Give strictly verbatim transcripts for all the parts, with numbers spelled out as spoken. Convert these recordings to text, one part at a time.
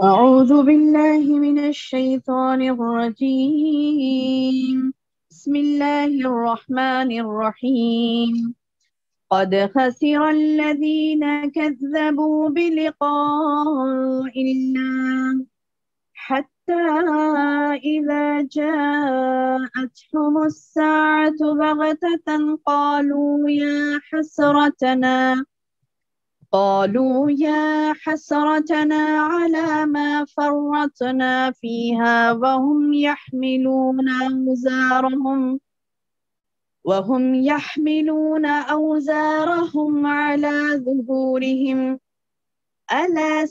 أعوذ بالله من الشيطان الرجيم بسم الله الرحمن الرحيم قد خسر الذين كذبوا بلقاء الله حتى إذا جاءتهم الساعة بغتة قالوا يا حسرتنا قالوا يا حسرتنا على ما فرطنا فيها وهم يحملون أوزارهم وهم يحملون أوزارهم على ظهورهم ألا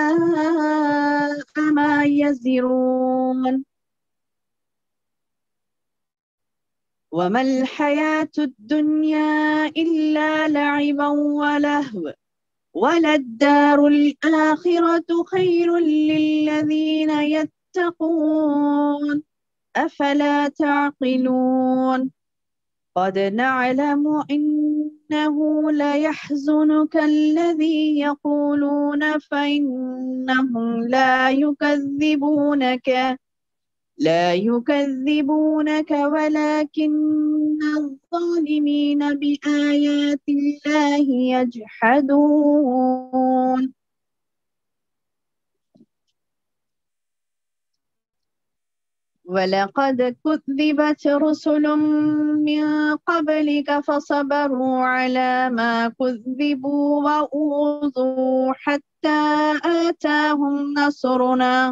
ساء ما يزرون وما الحياة الدنيا إلا لعبا ولهو وللدار الآخرة خير للذين يتقون أفلا تعقلون قد نعلم إنه ليحزنك الذي يقولون فإنهم لا يكذبونك لا يكذبونك ولكن الظالمين بآيات الله يجحدون ولقد كذبت رسل من قبلك فصبروا على ما كذبوا وأوذوا حتى آتاهم نصرنا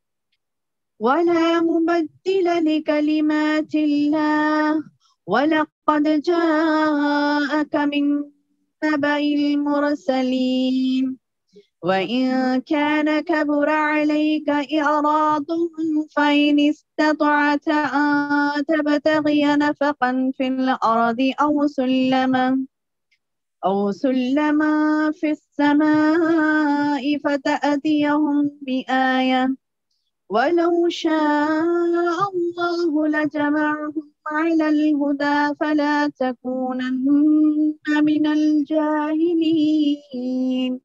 ولا مبدل لكلمات الله ولقد جاءك من نبأ المرسلين وإن كان كبر عليك إعراضهم فإن استطعت أن تبتغي نفقا في الأرض أو سلما أو سلما في السماء فتأتيهم بآية ولو شاء الله لجمعهم على الهدى فلا تكونن من الجاهلين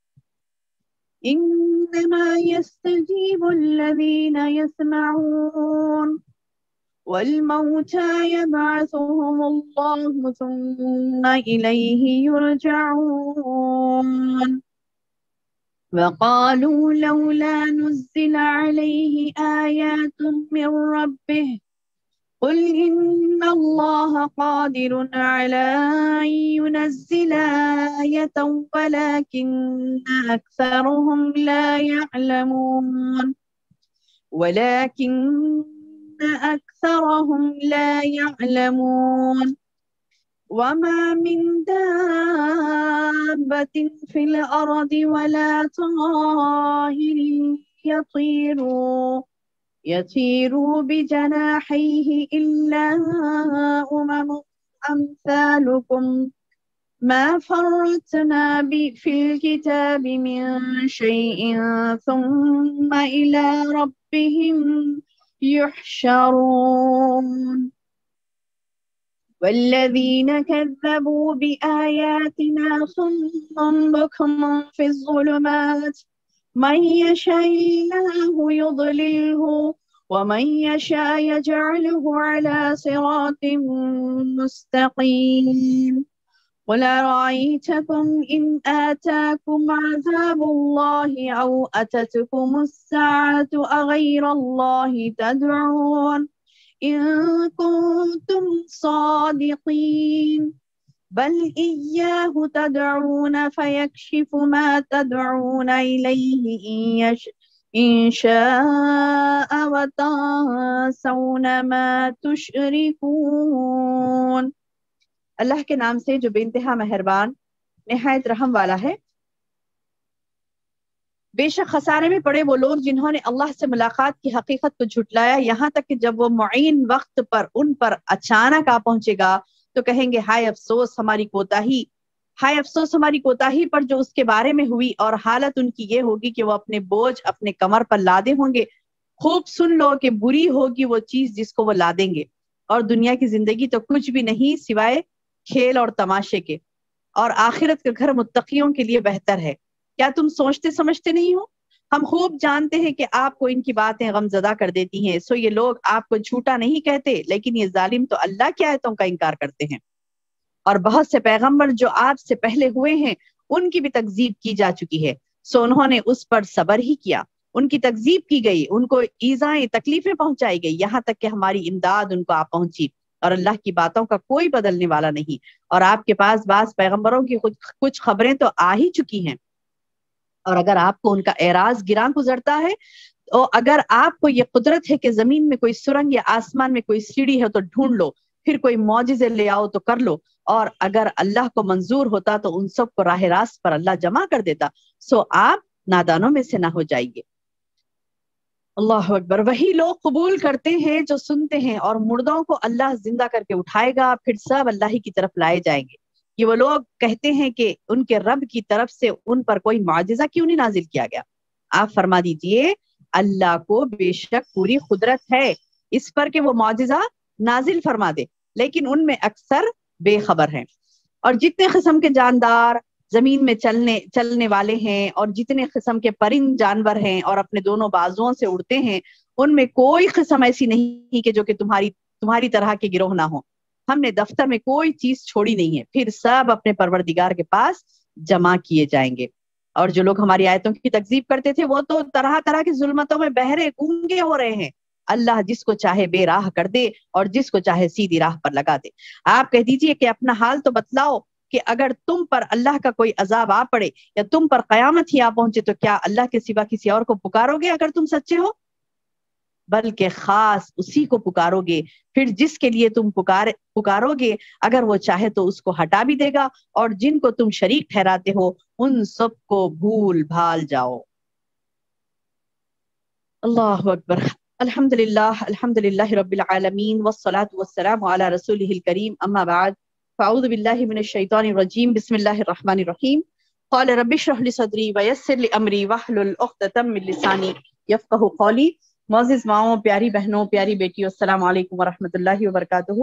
إنما يستجيب الذين يسمعون والموتى يبعثهم الله ثم إليه يرجعون وقالوا لولا نزل عليه آيات من ربه قل إن الله قادر على أن ينزل آية ولكن أكثرهم لا يعلمون ولكن أكثرهم لا يعلمون وما من دابة في الأرض ولا طائر يطير يطير بجناحيه إلا أمم أمثالكم ما فرطنا في الكتاب من شيء ثم إلى ربهم يحشرون والذين كذبوا بآياتنا صم بكم في الظلمات من يشاء الله يضلله ومن يشاء يجعله على صراط مستقيم قل أرأيتكم إن آتاكم عذاب الله أو أتتكم الساعة أغير الله تدعون إن كنتم صادقين بل إياه تدعون فيكشف ما تدعون إليه إن, يش... إن شاء وتنسون ما تشركون اللہ کے نام سے جو بے انتہا مہربان نہایت رحم والا ہے۔ بے شک خسارے میں پڑے وہ لوگ جنہوں نے اللہ سے ملاقات کی حقیقت کو جھٹلایا، یہاں تک کہ جب وہ معین وقت پر ان پر اچانک آ پہنچے گا تو کہیں گے ہائے افسوس ہماری کوتاہی، ہائے افسوس ہماری کوتاہی پر جو اس کے بارے میں ہوئی، اور حالت ان کی یہ ہوگی کہ وہ اپنے بوجھ اپنے کمر پر لادے ہوں گے۔ خوب سن لو کہ بری ہوگی وہ چیز جس کو وہ لادیں گے، اور دنیا کی زندگی تو کچھ بھی نہیں سوائے کھیل اور تماشے کے، اور آخرت کا گھر متقیوں کے لیے بہتر ہے۔ کیا تم سوچتے سمجھتے نہیں ہو؟ ہم خوب جانتے ہیں کہ آپ کو ان کی باتیں غمزدہ کر دیتی ہیں، سو یہ لوگ آپ کو جھوٹا نہیں کہتے، لیکن یہ ظالم تو اللہ کی آیتوں کا انکار کرتے ہیں۔ اور بہت سے پیغمبر جو آپ سے پہلے ہوئے ہیں ان کی بھی تکذیب کی جا چکی ہے، سو انہوں نے اس پر صبر ہی کیا، ان کی تکذیب کی گئی، ان کو ایذائیں تکلیفیں پہنچائی گئی، یہاں تک کہ ہماری امداد ان کو آ پہنچی، اور اللہ کی باتوں کا کوئی بدلنے والا نہیں۔ اور آپ کے پاس بعض پیغمبروں کی کچھ خبریں تو آ ہی چکی ہیں، اور اگر آپ کو ان کا اعراض گراں گزرتا ہے، تو اگر آپ کو یہ قدرت ہے کہ زمین میں کوئی سرنگ یا آسمان میں کوئی سیڑھی ہے تو ڈھونڈ لو، پھر کوئی معجزے لے آؤ تو کر لو، اور اگر اللہ کو منظور ہوتا تو ان سب کو راہ راست پر اللہ جمع کر دیتا، سو آپ نادانوں میں سے نہ ہو جائیے۔ اللہ اکبر۔ وہی لوگ قبول کرتے ہیں جو سنتے ہیں، اور مردوں کو اللہ زندہ کر کے اٹھائے گا، پھر سب اللہ ہی کی طرف لائے جائیں گے۔ یہ وہ لوگ کہتے ہیں کہ ان کے رب کی طرف سے ان پر کوئی معجزہ کیوں نہیں نازل کیا گیا؟ آپ فرما دیجئے اللہ کو بے شک پوری قدرت ہے اس پر کہ وہ معجزہ نازل فرما دے، لیکن ان میں اکثر بے خبر ہیں۔ اور جتنے قسم کے جاندار زمین میں چلنے چلنے والے ہیں، اور جتنے قسم کے پرند جانور ہیں اور اپنے دونوں بازوؤں سے اڑتے ہیں، ان میں کوئی قسم ایسی نہیں کہ جو کہ تمہاری تمہاری طرح کے گروہ نہ ہو۔ ہم نے دفتر میں کوئی چیز چھوڑی نہیں ہے، پھر سب اپنے پروردگار کے پاس جمع کیے جائیں گے۔ اور جو لوگ ہماری آیتوں کی تکذیب کرتے تھے وہ تو طرح طرح کی ظلمتوں میں بہرے گونگے ہو رہے ہیں۔ اللہ جس کو چاہے بے راہ کر دے اور جس کو چاہے سیدھی راہ پر لگا دے۔ آپ کہہ دیجئے کہ اپنا حال تو بتلاؤ کہ اگر تم پر اللہ کا کوئی عذاب آ پڑے یا تم پر قیامت ہی آ پہنچے تو کیا اللہ کے سوا کسی اور کو پکارو گے اگر تم سچے ہو؟ بلکہ خاص اسی کو پکارو گے، پھر جس کے لیے تم پکار پکارو گے اگر وہ چاہے تو اس کو ہٹا بھی دے گا، اور جن کو تم شریک ٹھہراتے ہو ان سب کو بھول بھال جاؤ۔ اللہ اکبر۔ الحمدللہ الحمدللہ رب العالمین والصلاة والسلام علی رسولہ الکریم، اما بعد فاعوذ باللہ من الشیطان الرجیم، بسم اللہ الرحمن الرحیم۔ قال رب اشرح لی صدری ویسر لی امری واحلل عقدۃ من لسانی یفقہوا قولی۔ معزز ماؤں، پیاری بہنوں، پیاری بیٹیوں، السلام علیکم ورحمۃ اللہ وبرکاتہ۔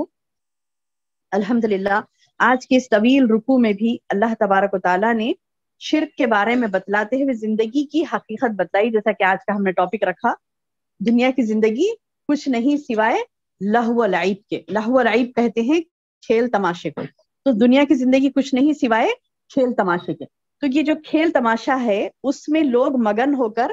الحمدللہ آج کے اس طویل رکوع میں بھی اللہ تبارک و تعالیٰ نے شرک کے بارے میں بتلاتے ہوئے زندگی کی حقیقت بتلائی، جیسا کہ آج کا ہم نے ٹاپک رکھا، دنیا کی زندگی کچھ نہیں سوائے لہو و لعب کے۔ لہو و لعب کہتے ہیں کھیل تماشے کو، تو دنیا کی زندگی کچھ نہیں سوائے کھیل تماشے کے۔ تو یہ جو کھیل تماشا ہے اس میں لوگ مگن ہو کر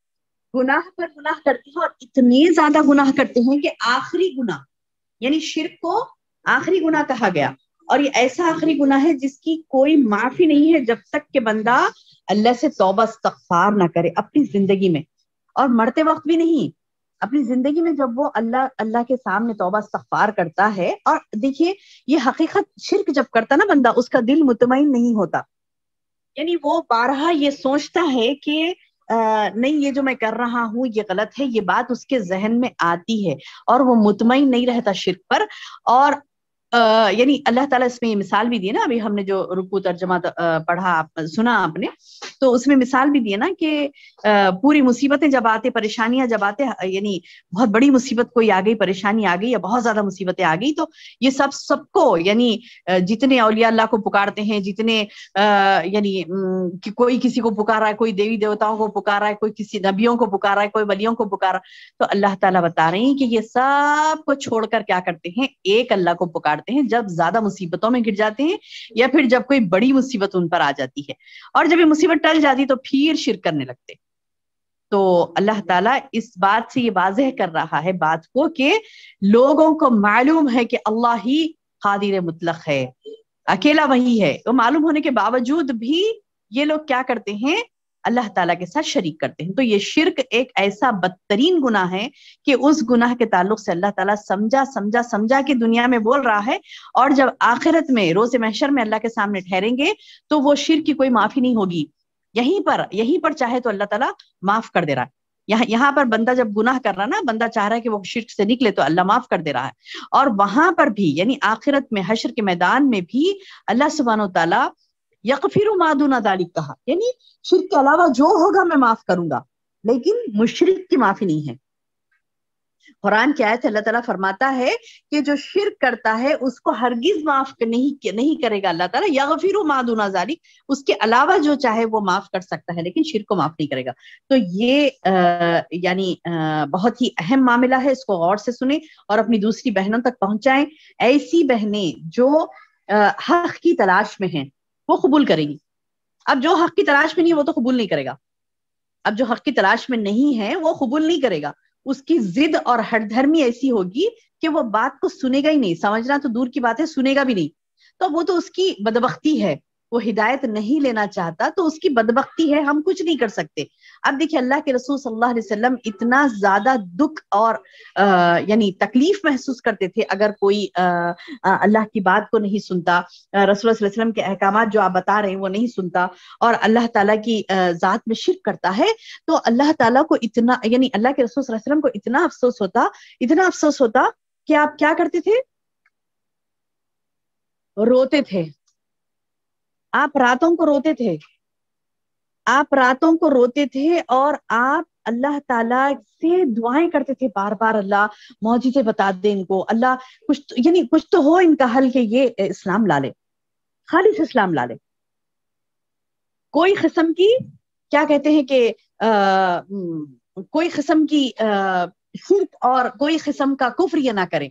گناہ پر گناہ کرتے ہیں، اور اتنے زیادہ گناہ کرتے ہیں کہ آخری گناہ یعنی شرک کو آخری گناہ کہا گیا، اور یہ ایسا آخری گناہ ہے جس کی کوئی معافی نہیں ہے جب تک کہ بندہ اللہ سے توبہ استغفار نہ کرے اپنی زندگی میں، اور مرتے وقت بھی نہیں، اپنی زندگی میں جب وہ اللہ اللہ کے سامنے توبہ استغفار کرتا ہے۔ اور دیکھیے یہ حقیقت، شرک جب کرتا نا بندہ اس کا دل مطمئن نہیں ہوتا، یعنی وہ بارہا یہ سوچتا ہے کہ نہیں یہ جو میں کر رہا ہوں یہ غلط ہے، یہ بات اس کے ذہن میں آتی ہے اور وہ مطمئن نہیں رہتا شرک پر۔ اور یعنی اللہ تعالیٰ اس میں یہ مثال بھی دی نا، ابھی ہم نے جو رکوع ترجمہ پڑھا سنا آپ نے، تو اس میں مثال بھی دی نا کہ پوری مصیبتیں جب آتے، پریشانیاں جب آتے، یعنی بہت بڑی مصیبت کوئی آ گئی، پریشانی آ گئی یا بہت زیادہ مصیبتیں آ گئی، تو یہ سب سب کو یعنی جتنے اولیاء اللہ کو پکارتے ہیں، جتنے یعنی کہ کوئی کسی کو پکار رہا ہے، کوئی دیوی دیوتاؤں کو پکار رہا ہے، کوئی کسی نبیوں کو پکار رہا ہے، کوئی ولیوں کو پکار رہا ہے، تو اللہ تعالیٰ بتا رہے ہیں کہ یہ سب کو چھوڑ کر کیا کرتے ہیں، ایک اللہ کو پکارتے ہیں جب زیادہ مصیبتوں میں گر جاتے ہیں، یا پھر جب کوئی بڑی مصیبت ان پر آ جاتی ہے، اور جب یہ مصیبت ٹل جاتی تو پھر شرک کرنے لگتے۔ تو اللہ تعالیٰ اس بات سے یہ واضح کر رہا ہے بات کو کہ لوگوں کو معلوم ہے کہ اللہ ہی قادر مطلق ہے، اکیلا وہی ہے، تو معلوم ہونے کے باوجود بھی یہ لوگ کیا کرتے ہیں، اللہ تعالیٰ کے ساتھ شریک کرتے ہیں۔ تو یہ شرک ایک ایسا بدترین گناہ ہے کہ اس گناہ کے تعلق سے اللہ تعالیٰ سمجھا سمجھا سمجھا کے دنیا میں بول رہا ہے، اور جب آخرت میں روز محشر میں اللہ کے سامنے ٹھہریں گے تو وہ شرک کی کوئی معافی نہیں ہوگی، یہیں پر یہیں پر چاہے تو اللہ تعالیٰ معاف کر دے رہا ہے۔ یہاں یہاں پر بندہ جب گناہ کر رہا نا، بندہ چاہ رہا ہے کہ وہ شرک سے نکلے تو اللہ معاف کر دے رہا ہے، اور وہاں پر بھی یعنی آخرت میں حشر کے میدان میں بھی اللہ سبحانہ و تعالیٰ یغفر ما دون ذلک کہا، یعنی شرک کے علاوہ جو ہوگا میں معاف کروں گا، لیکن مشرک کی معافی نہیں ہے۔ قرآن کی آیت اللہ تعالیٰ فرماتا ہے کہ جو شرک کرتا ہے اس کو ہرگز معاف نہیں نہیں کرے گا اللہ تعالیٰ، یغفر ما دون ذالک، اس کے علاوہ جو چاہے وہ معاف کر سکتا ہے لیکن شرک کو معاف نہیں کرے گا۔ تو یہ آ, یعنی آ, بہت ہی اہم معاملہ ہے، اس کو غور سے سنیں اور اپنی دوسری بہنوں تک پہنچائیں۔ ایسی بہنیں جو آ, حق کی تلاش میں ہیں وہ قبول کریں گی، اب جو حق کی تلاش میں نہیں ہے وہ تو قبول نہیں کرے گا، اب جو حق کی تلاش میں نہیں ہے وہ قبول نہیں کرے گا، اس کی ضد اور ہٹ دھرمی ایسی ہوگی کہ وہ بات کو سنے گا ہی نہیں، سمجھنا تو دور کی بات ہے سنے گا بھی نہیں، تو وہ تو اس کی بدبختی ہے، وہ ہدایت نہیں لینا چاہتا تو اس کی بدبختی ہے، ہم کچھ نہیں کر سکتے۔ اب دیکھیے اللہ کے رسول صلی اللہ علیہ وسلم اتنا زیادہ دکھ اور آ, یعنی تکلیف محسوس کرتے تھے اگر کوئی آ, آ, اللہ کی بات کو نہیں سنتا، رسول اللہ صلی اللہ علیہ وسلم کے احکامات جو آپ بتا رہے ہیں وہ نہیں سنتا اور اللہ تعالیٰ کی ذات میں شرک کرتا ہے، تو اللہ تعالیٰ کو اتنا، یعنی اللہ کے رسول صلی اللہ علیہ وسلم کو اتنا افسوس ہوتا اتنا افسوس ہوتا کہ آپ کیا کرتے تھے؟ روتے تھے، آپ راتوں کو روتے تھے، آپ راتوں کو روتے تھے اور آپ اللہ تعالیٰ سے دعائیں کرتے تھے بار بار، اللہ معجزے بتا دے ان کو، اللہ کچھ یعنی کچھ تو ہو ان کا حل کہ یہ اسلام لا لے، خالص اسلام لا لے، کوئی قسم کی کیا کہتے ہیں کہ آ, کوئی قسم کی شرک اور کوئی قسم کا کفر یہ نہ کریں،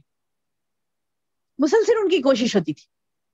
مسلسل ان کی کوشش ہوتی تھی،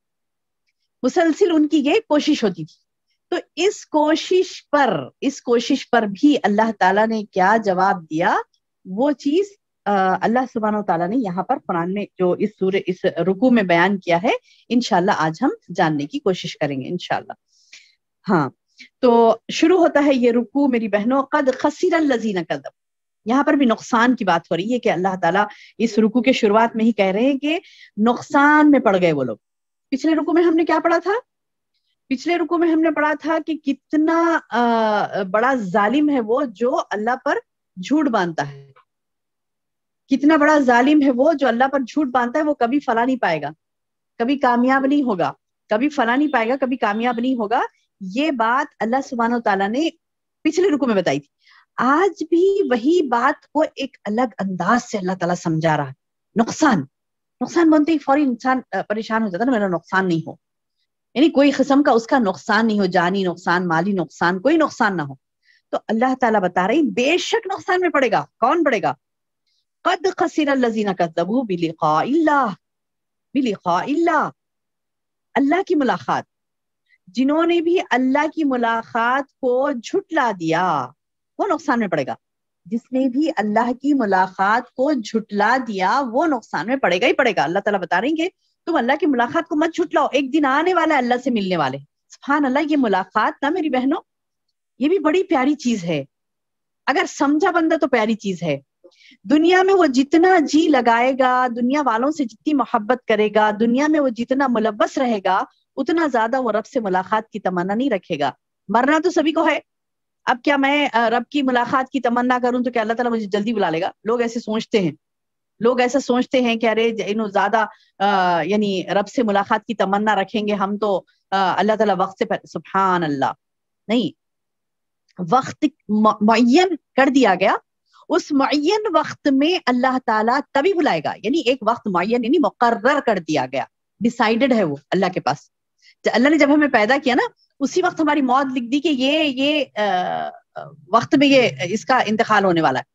مسلسل ان کی یہ کوشش ہوتی تھی۔ تو اس کوشش پر اس کوشش پر بھی اللہ تعالیٰ نے کیا جواب دیا، وہ چیز اللہ سبحانہ و تعالیٰ نے یہاں پر قرآن میں جو اس سورہ اس رکوع میں بیان کیا ہے انشاءاللہ آج ہم جاننے کی کوشش کریں گے انشاءاللہ۔ ہاں تو شروع ہوتا ہے یہ رکوع میری بہنوں، قد خسر الذین کذبوا، یہاں پر بھی نقصان کی بات ہو رہی ہے کہ اللہ تعالیٰ اس رکوع کے شروعات میں ہی کہہ رہے ہیں کہ نقصان میں پڑ گئے وہ لوگ۔ پچھلے رکوع میں ہم نے کیا پڑھا تھا؟ پچھلے رکوع میں ہم نے پڑھا تھا کہ کتنا بڑا ظالم ہے وہ جو اللہ پر جھوٹ باندھتا ہے، کتنا بڑا ظالم ہے وہ جو اللہ پر جھوٹ باندھتا ہے، وہ کبھی فلاح نہیں پائے گا، کبھی کامیاب نہیں ہوگا، کبھی فلاح نہیں پائے گا، کبھی کامیاب نہیں ہوگا۔ یہ بات اللہ سبحانہ تعالیٰ نے پچھلے رکوع میں بتائی تھی، آج بھی وہی بات کو ایک الگ انداز سے اللہ تعالیٰ سمجھا رہا ہے۔ نقصان نقصان بنتے ہی فوری انسان پریشان ہو جاتا ہے نا، میرا نقصان نہیں ہو، یعنی کوئی قسم کا اس کا نقصان نہیں ہو، جانی نقصان، مالی نقصان، کوئی نقصان نہ ہو۔ تو اللہ تعالیٰ بتا رہے بے شک نقصان میں پڑے گا، کون پڑے گا؟ قد خسر الذین کذبوا بلقاء اللہ، بلقاء اللہ، اللہ کی ملاقات، جنہوں نے بھی اللہ کی ملاقات کو جھٹلا دیا وہ نقصان میں پڑے گا، جس نے بھی اللہ کی ملاقات کو جھٹلا دیا وہ نقصان میں پڑے گا ہی پڑے گا۔ اللہ تعالیٰ بتا رہے ہیں کہ تم اللہ کی ملاقات کو مت جھٹلاؤ، ایک دن آنے والا ہے اللہ سے ملنے والے۔ سبحان اللہ، یہ ملاقات نا میری بہنوں یہ بھی بڑی پیاری چیز ہے، اگر سمجھا بندہ تو پیاری چیز ہے۔ دنیا میں وہ جتنا جی لگائے گا، دنیا والوں سے جتنی محبت کرے گا، دنیا میں وہ جتنا ملوث رہے گا، اتنا زیادہ وہ رب سے ملاقات کی تمنا نہیں رکھے گا۔ مرنا تو سبھی کو ہے، اب کیا میں رب کی ملاقات کی تمنا کروں تو کیا اللہ تعالیٰ مجھے جلدی بلا لے گا؟ لوگ ایسے سوچتے ہیں، لوگ ایسا سوچتے ہیں کہ ارے انہوں زیادہ یعنی رب سے ملاقات کی تمنا رکھیں گے ہم تو اللہ تعالیٰ وقت سے پہلے۔ سبحان اللہ، نہیں، وقت معین کر دیا گیا، اس معین وقت میں اللہ تعالیٰ تبھی بلائے گا، یعنی ایک وقت معین یعنی مقرر کر دیا گیا، ڈیسائیڈڈ ہے وہ اللہ کے پاس۔ اللہ نے جب ہمیں پیدا کیا نا اسی وقت ہماری موت لکھ دی کہ یہ یہ وقت میں یہ اس کا انتقال ہونے والا ہے۔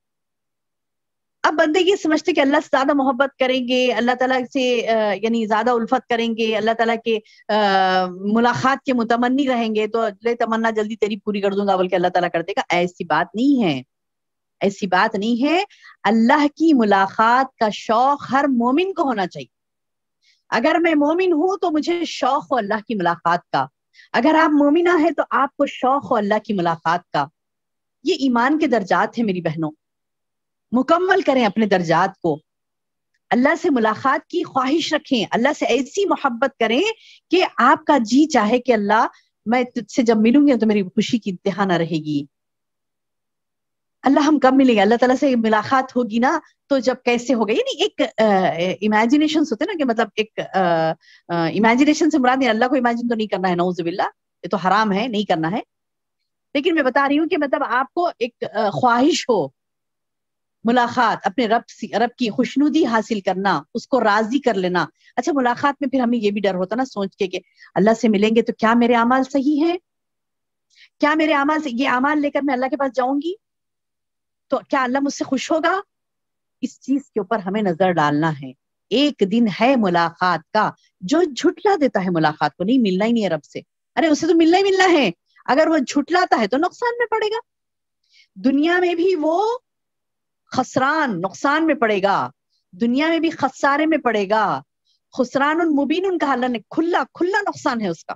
اب بندے یہ سمجھتے کہ اللہ سے زیادہ محبت کریں گے، اللہ تعالیٰ سے یعنی زیادہ الفت کریں گے، اللہ تعالیٰ کے ملاقات کے متمنی رہیں گے تو لے تمنا جلدی تیری پوری کر دوں گا بلکہ اللہ تعالیٰ کر دے گا۔ ایسی بات نہیں ہے، ایسی بات نہیں ہے۔ اللہ کی ملاقات کا شوق ہر مومن کو ہونا چاہیے۔ اگر میں مومن ہوں تو مجھے شوق ہو اللہ کی ملاقات کا، اگر آپ مومنہ ہیں تو آپ کو شوق ہو اللہ کی ملاقات کا۔ یہ ایمان کے درجات ہیں میری بہنوں، مکمل کریں اپنے درجات کو، اللہ سے ملاقات کی خواہش رکھیں، اللہ سے ایسی محبت کریں کہ آپ کا جی چاہے کہ اللہ میں تجھ سے جب ملوں گی تو میری خوشی کی انتہا نہ رہے گی۔ اللہ ہم کب ملیں گے؟ اللہ تعالیٰ سے ملاقات ہوگی نا تو جب کیسے ہوگا، یعنی ایک امیجنیشن ہوتے نا کہ مطلب ایک امیجنیشن سے مراد اللہ کو امیجن تو نہیں کرنا ہے، نعوذ باللہ، یہ تو حرام ہے، نہیں کرنا ہے، لیکن میں بتا رہی ہوں کہ مطلب آپ کو ایک خواہش ہو ملاقات اپنے رب سے رب کی خوشنودی حاصل کرنا، اس کو راضی کر لینا. اچھا ملاقات میں پھر ہمیں یہ بھی ڈر ہوتا نا سوچ کے کہ اللہ سے ملیں گے تو کیا میرے اعمال صحیح ہیں، کیا میرے اعمال سے یہ اعمال لے کر میں اللہ کے پاس جاؤں گی تو کیا اللہ مجھ سے خوش ہوگا. اس چیز کے اوپر ہمیں نظر ڈالنا ہے. ایک دن ہے ملاقات کا، جو جھٹلا دیتا ہے ملاقات کو، نہیں ملنا ہی نہیں ہے رب سے، ارے اسے تو ملنا ہی ملنا ہے، اگر وہ جھٹلاتا ہے تو نقصان میں پڑے گا، دنیا میں بھی وہ خسران نقصان میں پڑے گا، دنیا میں بھی خسارے میں پڑے گا. خسران المبین ان کا اللہ نے کھلا کھلا نقصان ہے اس کا.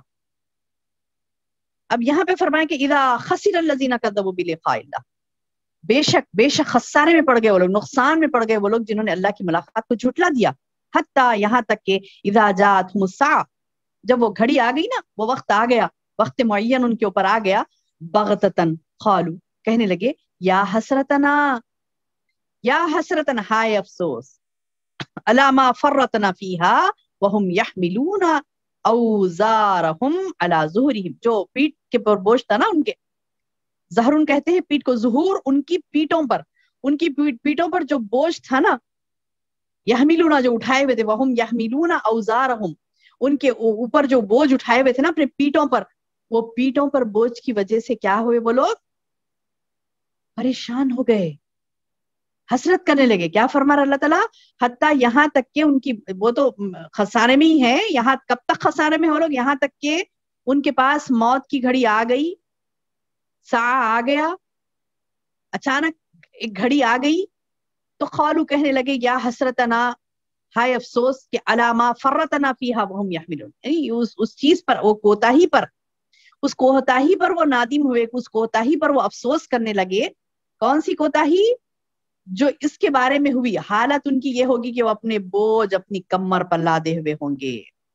اب یہاں پہ فرمائیں کہ اذا خسر الذین کذبوا بلقاء اللہ، بے شک بے شک خسارے میں پڑ گئے وہ لوگ، نقصان میں پڑ گئے وہ لوگ جنہوں نے اللہ کی ملاقات کو جھٹلا دیا. حتیٰ یہاں تک کہ اذا جاءتہم الساعۃ، جب وہ گھڑی آ گئی نا، وہ وقت آ گیا، وقت معین ان کے اوپر آ گیا، بغتتاً قالوا، کہنے لگے یا حسرتنا یا حسرتنا، ہائے افسوس، علی ما فرطنا فیہا وہم یحملون اوزارہم علی ظہورہم، جو پیٹ کے پر بوجھ تھا نا ان کے، ظہرن کہتے ہیں پیٹ کو، ظہور ان کی پیٹوں پر، ان کی پیٹوں پر جو بوجھ تھا نا، یحملون جو اٹھائے ہوئے تھے، وہم یحملون اوزارہم، ان کے اوپر جو بوجھ اٹھائے ہوئے تھے نا اپنے پیٹوں پر، وہ پیٹوں پر بوجھ کی وجہ سے کیا ہوئے وہ لوگ پریشان ہو گئے، حسرت کرنے لگے. کیا فرما رہا اللہ تعالیٰ، حتیٰ یہاں تک کہ ان کی، وہ تو خسارے میں ہی ہے، یہاں کب تک خسارے میں ہو لوگ، یہاں تک کہ ان کے پاس موت کی گھڑی آ گئی، ساعہ آ گیا، اچانک ایک گھڑی آ گئی، تو قالو کہنے لگے یا حسرتنا، ہائے افسوس، کہ علی ما فرطنا فیہا وہم یحملون، یعنی اس, اس چیز پر، وہ کوتاہی پر، اس کوتاہی پر وہ نادم ہوئے، اس کوتاہی پر وہ افسوس کرنے لگے. کون سی کوتاہی؟ جو اس کے بارے میں ہوئی، حالت ان کی یہ ہوگی کہ وہ اپنے بوجھ اپنی کمر پر لادے ہوئے ہوں گے،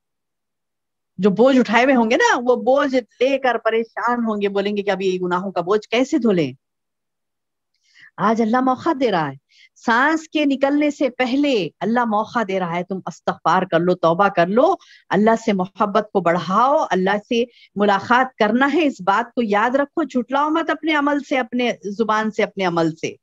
جو بوجھ اٹھائے ہوئے ہوں گے نا، وہ بوجھ لے کر پریشان ہوں گے، بولیں گے کہ اب یہ گناہوں کا بوجھ کیسے دھولیں. آج اللہ موقع دے رہا ہے، سانس کے نکلنے سے پہلے اللہ موقع دے رہا ہے، تم استغفار کر لو، توبہ کر لو، اللہ سے محبت کو بڑھاؤ، اللہ سے ملاقات کرنا ہے، اس بات کو یاد رکھو، جھٹلاؤ مت اپنے عمل سے، اپنے زبان سے، اپنے عمل سے،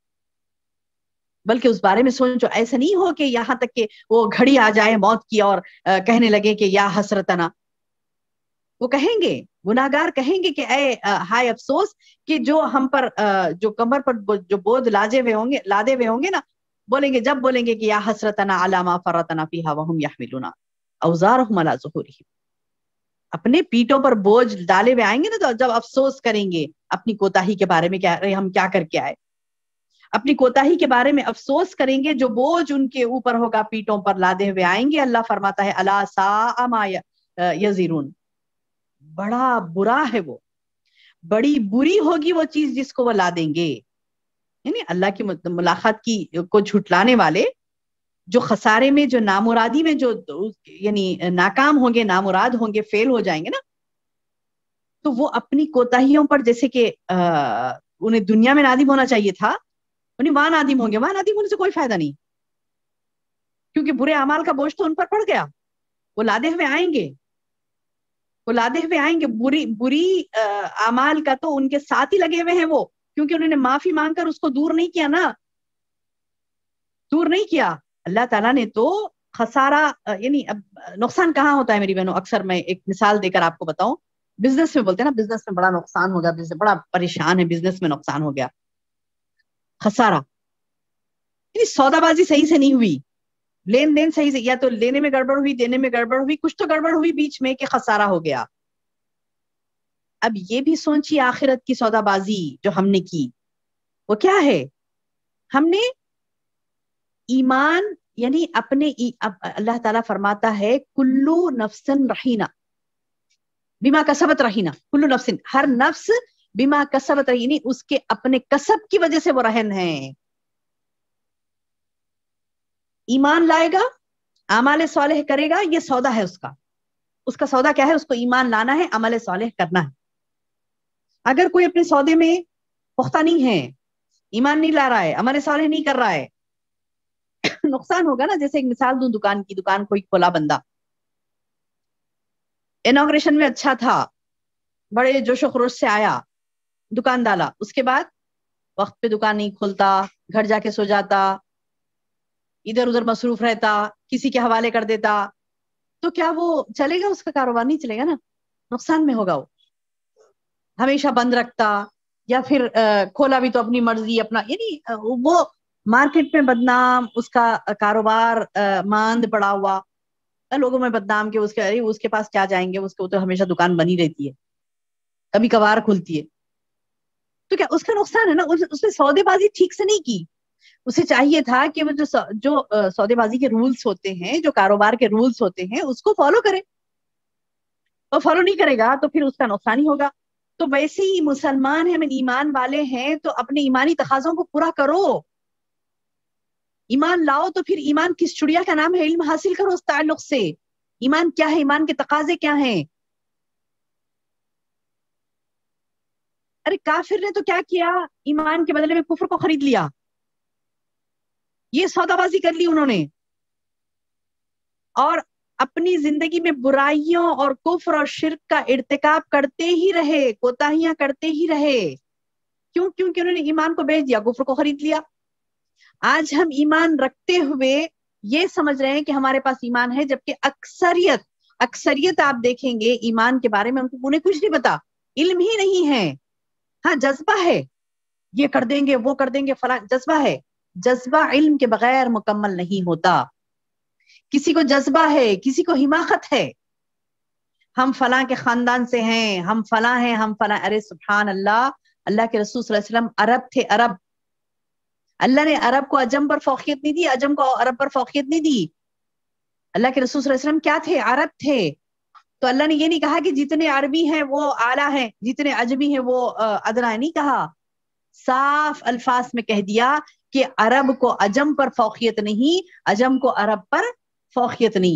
بلکہ اس بارے میں سوچو. ایسا نہیں ہو کہ یہاں تک کہ وہ گھڑی آ جائے موت کی اور کہنے لگے کہ یا حسرتنا، وہ کہیں گے، گناہگار کہیں گے کہ اے ہائے افسوس، کہ جو ہم پر جو کمر پر جو بوجھ لاجے ہوئے ہوں گے، لادے ہوئے ہوں گے نا، بولیں گے، جب بولیں گے کہ یا حسرتنا علی ما فرطنا فیہا وہم یحملون اوزارہم علی ظہورہم، اپنے پیٹوں پر بوجھ ڈالے ہوئے آئیں گے نا، تو جب افسوس کریں گے اپنی کوتاہی کے بارے میں، کیا ہم کیا کر کے آئے، اپنی کوتاہی کے بارے میں افسوس کریں گے، جو بوجھ ان کے اوپر ہوگا پیٹوں پر لادے ہوئے آئیں گے. اللہ فرماتا ہے الا ساء ما یزرون، بڑا برا ہے وہ، بڑی بری ہوگی وہ چیز جس کو وہ لا دیں گے. یعنی اللہ کی ملاقات کی کو جھٹلانے والے، جو خسارے میں، جو نامرادی میں، جو یعنی ناکام ہوں گے، نامراد ہوں گے، فیل ہو جائیں گے نا، تو وہ اپنی کوتاہیوں پر، جیسے کہ انہیں دنیا میں نادم ہونا چاہیے تھا، انہیں وہاں نادم ہوں گے، وہاں نادم ہونے سے کوئی فائدہ نہیں، کیونکہ برے اعمال کا بوجھ تو ان پر پڑ گیا، وہ لادے ہوئے آئیں گے، وہ لادے ہوئے آئیں گے، بری بری اعمال کا تو ان کے ساتھ ہی لگے ہوئے ہیں وہ، کیونکہ انہوں نے معافی مانگ کر اس کو دور نہیں کیا نا، دور نہیں کیا. اللہ تعالیٰ نے تو خسارہ، یعنی اب نقصان کہاں ہوتا ہے میری بہنوں، اکثر میں ایک مثال دے کر آپ کو بتاؤں، بزنس میں بولتے ہیں نا، بزنس میں بڑا نقصان ہو گیا، بزنس بڑا پریشان ہے، بزنس میں نقصان ہو گیا، خسارہ، یعنی سودا بازی صحیح سے نہیں ہوئی، لین دین صحیح سے، یا تو لینے میں گڑبڑ ہوئی، دینے میں گڑبڑ ہوئی، کچھ تو گڑبڑ ہوئی بیچ میں کہ خسارہ ہو گیا. اب یہ بھی سوچیے آخرت کی سودا بازی جو ہم نے کی، وہ کیا ہے، ہم نے ایمان، یعنی اپنے، اللہ تعالیٰ فرماتا ہے کلو نفسن رہینہ بما کسبت رہینہ، کلو نفسن، ہر نفس بما کسبت رہینہ، اس کے اپنے کسب کی وجہ سے وہ رہن ہے. ایمان لائے گا، اعمال صالح کرے گا، یہ سودا ہے اس کا، اس کا سودا کیا ہے، اس کو ایمان لانا ہے، عمل صالح کرنا ہے. اگر کوئی اپنے سودے میں پختہ نہیں ہے، ایمان نہیں لا رہا ہے، عمل صالح نہیں کر رہا ہے، نقصان ہوگا نا. جیسے ایک مثال دوں، دکان کی، دکان کوئی کھولا بندہ، انوگریشن میں اچھا تھا، بڑے جوش و خروش سے آیا، دکان ڈالا، اس کے بعد وقت پہ دکان نہیں کھولتا، گھر جا کے سو جاتا, ادھر ادھر مصروف رہتا, کسی کے حوالے کر دیتا, تو کیا وہ چلے گا؟ اس کا کاروبار نہیں چلے گا نا, نقصان میں ہوگا. وہ ہمیشہ بند رکھتا, یا پھر کھولا بھی تو اپنی مرضی اپنا, یعنی وہ مارکیٹ میں بدنام, اس کا کاروبار ماند پڑا ہوا, لوگوں میں بدنام کہ اس کے اس کے پاس کیا جائیں گے, اس کو تو ہمیشہ دکان بنی رہتی ہے, کبھی کبھار کھلتی ہے, تو کیا اس کا نقصان ہے نا. اس نے سودے بازی ٹھیک سے نہیں کی. اسے چاہیے تھا کہ وہ جو جو سودے بازی کے رولز ہوتے ہیں, جو کاروبار کے رولز ہوتے ہیں, اس کو فالو کرے. وہ فالو نہیں کرے گا تو پھر اس کا نقصان ہی ہوگا. تو ویسے ہی مسلمان ہیں, ایمان والے ہیں, تو اپنے ایمانی تقاضوں کو پورا کرو. ایمان لاؤ تو پھر ایمان کس چڑیا کا نام ہے, علم حاصل کرو اس تعلق سے. ایمان کیا ہے, ایمان کے تقاضے کیا ہیں. ارے کافر نے تو کیا کیا, ایمان کے بدلے میں کفر کو خرید لیا. یہ سودا بازی کر لی انہوں نے, اور اپنی زندگی میں برائیوں اور کفر اور شرک کا ارتکاب کرتے ہی رہے, کوتاہیاں کرتے ہی رہے. کیوں؟ کیونکہ انہوں نے ایمان کو بیچ دیا, کفر کو خرید لیا. آج ہم ایمان رکھتے ہوئے یہ سمجھ رہے ہیں کہ ہمارے پاس ایمان ہے, جبکہ اکثریت اکثریت آپ دیکھیں گے ایمان کے بارے میں انہیں کچھ نہیں پتا, علم ہی نہیں ہے. ہاں جذبہ ہے, یہ کر دیں گے وہ کر دیں گے فلاں, جذبہ ہے. جذبہ علم کے بغیر مکمل نہیں ہوتا. کسی کو جذبہ ہے, کسی کو حماقت ہے, ہم فلاں کے خاندان سے ہیں, ہم فلاں ہیں, ہم فلاں. ارے سبحان اللہ, اللہ کے رسول صلی اللہ علیہ وسلم عرب تھے, عرب. اللہ نے عرب کو عجم پر فوقیت نہیں دی, عجم کو عرب پر فوقیت نہیں دی. اللہ کے رسول صلی اللہ علیہ وسلم کیا تھے؟ عرب تھے. تو اللہ نے یہ نہیں کہا کہ جتنے عربی ہیں وہ اعلیٰ ہیں, جتنے عجمی ہیں وہ ادنا, نہیں کہا. صاف الفاظ میں کہہ دیا کہ عرب کو عجم پر فوقیت نہیں, عجم کو عرب پر فوقیت نہیں.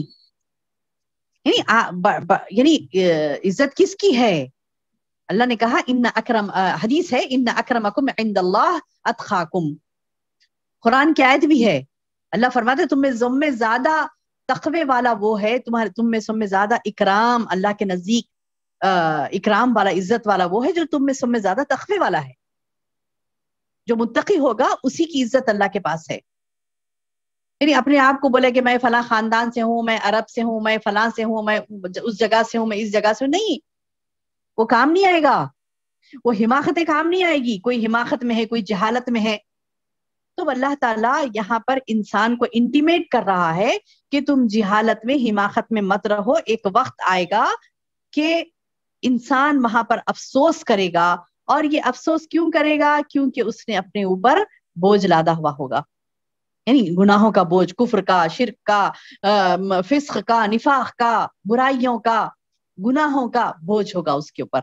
یعنی یعنی عزت کس کی ہے؟ اللہ نے کہا ان اکرم, حدیث ہے ان اکرمکم عند اللہ اتقاکم. قرآن کی آیت بھی ہے, اللہ فرماتے ہیں تم میں تم میں زیادہ تقوی والا وہ ہے, تمہارے تم میں تم میں زیادہ اکرام اللہ کے نزدیک اکرام والا, عزت والا وہ ہے جو تم میں تم میں زیادہ تقوی والا ہے. جو متقی ہوگا اسی کی عزت اللہ کے پاس ہے. یعنی اپنے آپ کو بولے کہ میں فلاں خاندان سے ہوں, میں عرب سے ہوں, میں فلاں سے ہوں, میں اس جگہ سے ہوں, میں اس جگہ سے ہوں, نہیں, وہ کام نہیں آئے گا. وہ حماقتیں کام نہیں آئے گی. کوئی حماقت میں ہے, کوئی جہالت میں ہے. تو اللہ تعالیٰ یہاں پر انسان کو انٹیمیٹ کر رہا ہے کہ تم جہالت میں, حماقت میں مت رہو. ایک وقت آئے گا کہ انسان وہاں پر افسوس کرے گا. اور یہ افسوس کیوں کرے گا؟ کیونکہ اس نے اپنے اوپر بوجھ لادا ہوا ہوگا, یعنی گناہوں کا بوجھ, کفر کا, شرک کا, فسق کا, نفاق کا, برائیوں کا, گناہوں کا بوجھ ہوگا اس کے اوپر.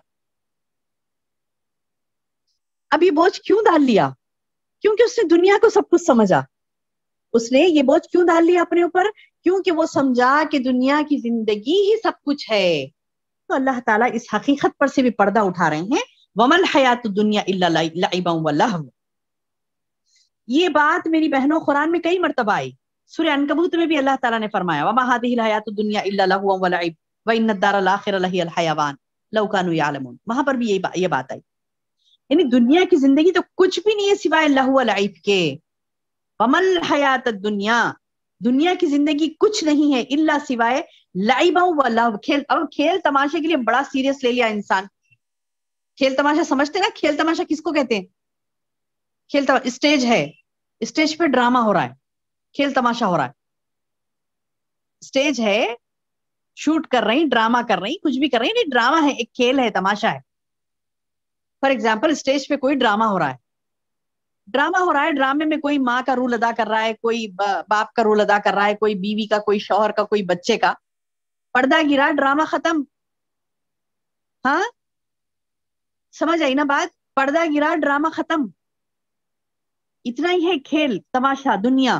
اب یہ بوجھ کیوں ڈال لیا؟ کیونکہ اس نے دنیا کو سب کچھ سمجھا. اس نے یہ بوجھ کیوں ڈال لیا اپنے اوپر؟ کیونکہ وہ سمجھا کہ دنیا کی زندگی ہی سب کچھ ہے. تو اللہ تعالیٰ اس حقیقت پر سے بھی پردہ اٹھا رہے ہیں, وَمَا الْحَيَاةُ الدُّنْيَا إِلَّا لَعِبٌ وَلَهْوٌ. یہ بات میری بہنوں قرآن میں کئی مرتبہ آئی. سورہ عنکبوت میں بھی اللہ تعالیٰ نے فرمایا وَمَا هَذِهِ الْحَيَاةُ الدُّنْيَا إِلَّا لَهْوٌ وَلَعِبٌ وَإِنَّ الدَّارَ الْآخِرَةَ لَهِيَ الْحَيَوَانُ لَوْ كَانُوا يَعْلَمُونَ. وہاں پر بھی یہ بات آئی. یعنی دنیا کی زندگی تو کچھ بھی نہیں ہے سوائے لہو و لعب کے. وَمَا الْحَيَاةُ الدُّنْيَا, دنیا کی زندگی کچھ نہیں ہے الا سوائے لعبا و لہو, کھیل. اور کھیل تماشے کے لیے بڑا سیریس لے لیا انسان. کھیل تماشا سمجھتے نا, کھیل تماشا کس کو کہتے ہیں؟ کھیل تماشا اسٹیج ہے, اسٹیج پہ ڈرامہ ہو رہا ہے, کھیل تماشا ہو رہا ہے. اسٹیج ہے, شوٹ کر رہی, ڈرامہ کر رہی, کچھ بھی کر رہی, نہیں ڈرامہ ہے, ایک کھیل ہے, تماشا ہے. فار ایگزامپل اسٹیج پہ کوئی ڈرامہ ہو رہا ہے, ڈرامہ ہو رہا ہے, ڈرامے میں کوئی ماں کا رول ادا کر رہا ہے, کوئی باپ کا رول ادا کر رہا ہے, کوئی بیوی کا, کوئی شوہر کا, کوئی بچے کا. پردہ گرا, ڈرامہ ختم. ہاں سمجھ آئی نا بات؟ پردہ گرا, ڈرامہ ختم. اتنا ہی ہے کھیل تماشا دنیا.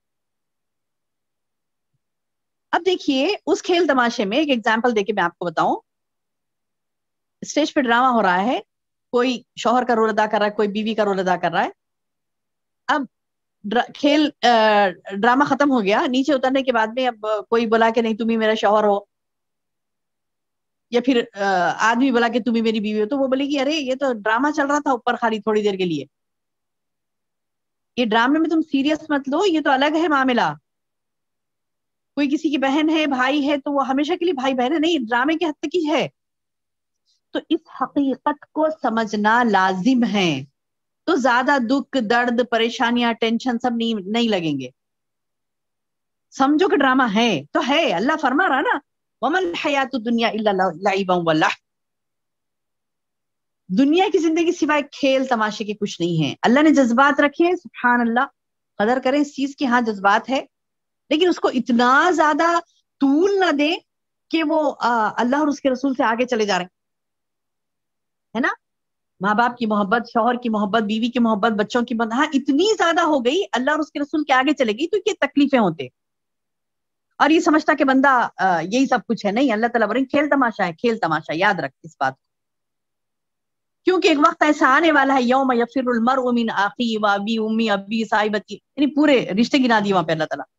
اب دیکھیے اس کھیل تماشے میں ایک ایگزامپل دے کے میں آپ کو بتاؤں. اسٹیج پہ ڈرامہ ہو رہا ہے, کوئی شوہر کا رول ادا کر رہا ہے, کوئی بیوی کا رول ادا کر رہا ہے. اب کھیل ڈرامہ ختم ہو گیا, نیچے اترنے کے بعد میں اب کوئی بولا کہ نہیں تم ہی میرا شوہر ہو, یا پھر آدمی بولا کہ تم ہی میری بیوی ہو, تو وہ بولے کہ ارے یہ تو ڈرامہ چل رہا تھا اوپر خالی تھوڑی دیر کے لیے. یہ ڈرامے میں تم سیریس مت لو، یہ تو الگ ہے معاملہ. کوئی کسی کی بہن ہے بھائی ہے تو وہ ہمیشہ کے لیے بھائی بہن ہے نہیں، ڈرامے کی حد تک ہی ہے. تو اس حقیقت کو سمجھنا لازم ہے، تو زیادہ دکھ درد پریشانیاں ٹینشن سب نہیں نہیں لگیں گے. سمجھو کہ ڈرامہ ہے تو ہے، اللہ فرما رہا نا وَمَا الْحَيَاةُ الدُّنْيَا إِلَّا لَعِبٌ وَلَهْوٌ. دنیا کی زندگی سوائے کھیل تماشے کے کچھ نہیں ہے. اللہ نے جذبات رکھے ہیں، سبحان اللہ، قدر کریں اس چیز کی. ہاں جذبات ہے، لیکن اس کو اتنا زیادہ طول نہ دیں کہ وہ اللہ اور اس کے رسول سے آگے چلے جا رہے ہیں، ہے نا. ماں باپ کی محبت، شوہر کی محبت، بیوی کی محبت، بچوں کی محبت ہاں اتنی زیادہ ہو گئی اللہ اور اس کے رسول کے آگے چلے گئی تو یہ تکلیفیں ہوتے اور یہ سمجھتا کہ بندہ یہی سب کچھ ہے. نہیں، اللہ تعالیٰ بولیں کھیل تماشا ہے، کھیل تماشا. یاد رکھ اس بات کو، کیونکہ ایک وقت ایسا آنے والا ہے یوم یفر المرء من اخیہ و ابی امی ابی صاحبتی، یعنی پورے رشتے گنا دیے وہاں پہ اللہ تعالیٰ.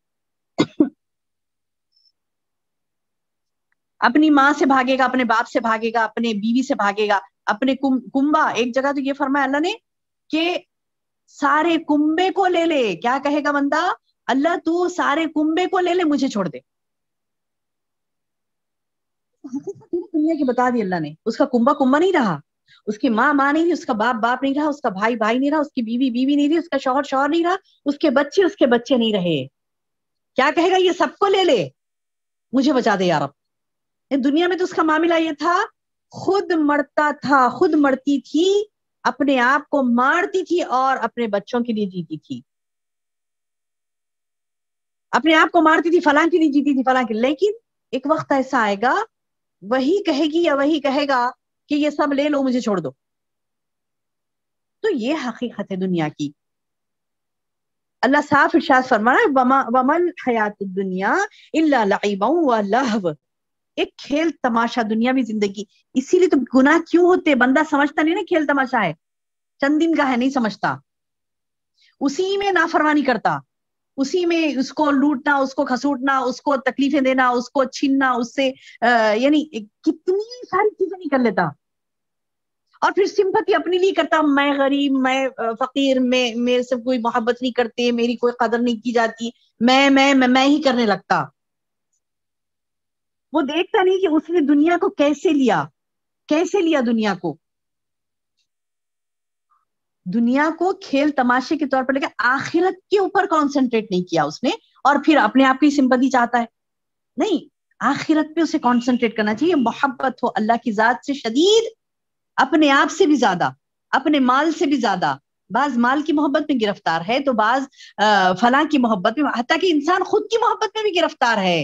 اپنی ماں سے بھاگے گا، اپنے باپ سے بھاگے گا، اپنے بیوی سے بھاگے گا، اپنے کنبا. ایک جگہ تو یہ فرمایا اللہ نے کہ سارے کنبے کو لے لے. کیا کہے گا بندہ؟ اللہ تو سارے کنبے کو لے لے، مجھے چھوڑ دے. دنیا کی بتا دی اللہ نے. اس کا کنبا کنبا نہیں رہا، اس کی ماں ماں نہیں رہی، اس کا باپ باپ نہیں رہا، اس کا بھائی بھائی نہیں رہا، اس کی بیوی بیوی نہیں رہی، اس کا شوہر شوہر نہیں رہا، اس کے بچے اس کے بچے نہیں رہے. کیا کہے گا؟ یہ سب کو لے لے، مجھے بچا دے یا رب. دنیا میں تو اس کا معاملہ یہ تھا، خود مرتا تھا، خود مرتی تھی، اپنے آپ کو مارتی تھی اور اپنے بچوں کے لیے جیتی تھی. اپنے آپ کو مارتی تھی، فلاں کے لیے جیتی تھی، فلاں کے. لیکن ایک وقت ایسا آئے گا، وہی کہے گی یا وہی کہے گا کہ یہ سب لے لو، مجھے چھوڑ دو. تو یہ حقیقت ہے دنیا کی. اللہ صاف ارشاد فرما رہا ہے وَمَا الْحَيَاةُ الدُّنْيَا إِلَّا لَعِبٌ وَلَهْوٌ. ایک کھیل تماشا دنیاوی زندگی. اسی لیے تو گناہ کیوں ہوتے؟ بندہ سمجھتا نہیں نا کھیل تماشا ہے، چند دن کا ہے، نہیں سمجھتا. اسی میں نافرمانی کرتا، اسی میں اس کو لوٹنا، اس کو کھسوٹنا، اس کو تکلیفیں دینا، اس کو چھیننا، اس سے یعنی کتنی ساری چیزیں نہیں کر لیتا. اور پھر سمپتی اپنے لیے کرتا، میں غریب، میں فقیر، میں میرے سے کوئی محبت نہیں کرتے، میری کوئی قدر نہیں کی جاتی، میں میں میں میں ہی کرنے لگتا. وہ دیکھتا نہیں کہ اس نے دنیا کو کیسے لیا، کیسے لیا دنیا کو. دنیا کو کھیل تماشے کے طور پر لے کے آخرت کے اوپر کانسنٹریٹ نہیں کیا اس نے، اور پھر اپنے آپ کی سمپتی چاہتا ہے. نہیں، آخرت پہ اسے کانسنٹریٹ کرنا چاہیے. محبت ہو اللہ کی ذات سے شدید، اپنے آپ سے بھی زیادہ، اپنے مال سے بھی زیادہ. بعض مال کی محبت میں گرفتار ہے تو بعض فلاں کی محبت میں، حتیٰ کہ انسان خود کی محبت میں بھی گرفتار ہے.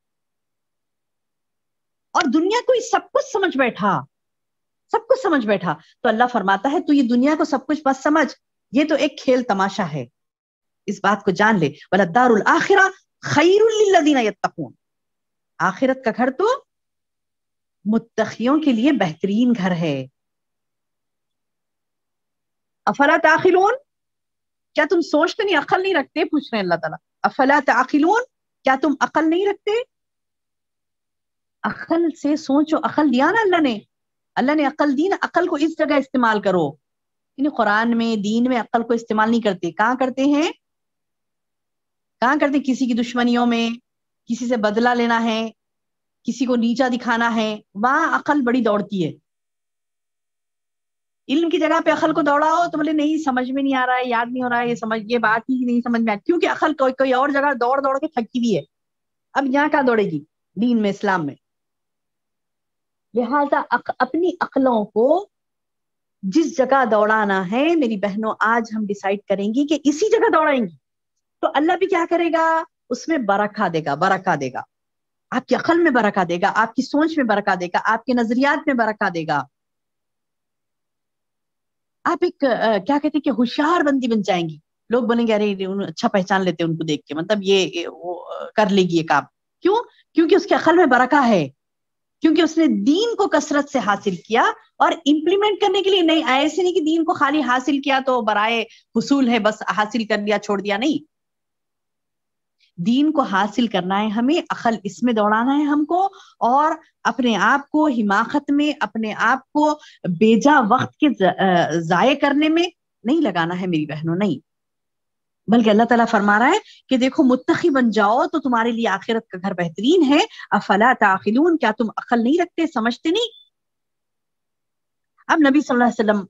اور دنیا کو سب کچھ سمجھ بیٹھا، سب کچھ سمجھ بیٹھا. تو اللہ فرماتا ہے تو یہ دنیا کو سب کچھ بس سمجھ، یہ تو ایک کھیل تماشا ہے. اس بات کو جان لے. وَلَلدَّارُ الْآخِرَةُ خَيْرٌ لِلَّذِينَ يَتَّقُونَ. آخرت کا گھر تو متقیوں کے لیے بہترین گھر ہے. افلا تعقلون، کیا تم سوچتے نہیں، عقل نہیں رکھتے؟ پوچھ رہے ہیں اللہ تعالیٰ. افلا تعقلون، کیا تم عقل نہیں رکھتے؟ عقل سے سوچو. عقل دیا نا اللہ نے، اللہ نے عقل دی نا. عقل کو اس جگہ استعمال کرو. یعنی قرآن میں، دین میں عقل کو استعمال نہیں کرتے. کہاں کرتے ہیں؟ کہاں کرتے ہیں؟ کسی کی دشمنیوں میں، کسی سے بدلہ لینا ہے، کسی کو نیچا دکھانا ہے، وہاں عقل بڑی دوڑتی ہے. علم کی جگہ پہ عقل کو دوڑاؤ تو بولے نہیں سمجھ میں نہیں آ رہا ہے، یاد نہیں ہو رہا ہے، یہ سمجھ یہ بات ہی نہیں سمجھ میں آتی، کیونکہ عقل کوئی کوئی اور جگہ دوڑ دوڑ کے تھکی ہوئی ہے. اب یہاں کہاں دوڑے گی؟ دین میں، اسلام میں. لہذا اپنی عقلوں کو جس جگہ دوڑانا ہے میری بہنوں، آج ہم ڈیسائیڈ کریں گی کہ اسی جگہ دوڑائیں گی، تو اللہ بھی کیا کرے گا؟ اس میں برکہ دے گا. برکہ دے گا، آپ کی عقل میں برکہ دے گا، آپ کی سوچ میں برکہ دے گا، آپ کے نظریات میں برکہ دے گا. آپ ایک کیا کہتے ہیں کہ ہوشیار بندی بن جائیں گی. لوگ بولیں گے ارے اچھا پہچان لیتے ان کو دیکھ کے، مطلب یہ وہ کر لے گی یہ کام. کیوں؟ کیونکہ اس کے عقل میں برکہ ہے، کیونکہ اس نے دین کو کثرت سے حاصل کیا اور امپلیمنٹ کرنے کے لیے. نہیں ایسے نہیں کہ دین کو خالی حاصل کیا تو برائے حصول ہے، بس حاصل کر لیا چھوڑ دیا. نہیں، دین کو حاصل کرنا ہے ہمیں، عقل اس میں دوڑانا ہے ہم کو، اور اپنے آپ کو حماقت میں، اپنے آپ کو بیجا وقت کے ضائع کرنے میں نہیں لگانا ہے میری بہنوں. نہیں، بلکہ اللہ تعالیٰ فرما رہا ہے کہ دیکھو متقی بن جاؤ تو تمہارے لیے آخرت کا گھر بہترین ہے. افلا تعقلون، کیا تم عقل نہیں رکھتے، سمجھتے نہیں؟ اب نبی صلی اللہ علیہ وسلم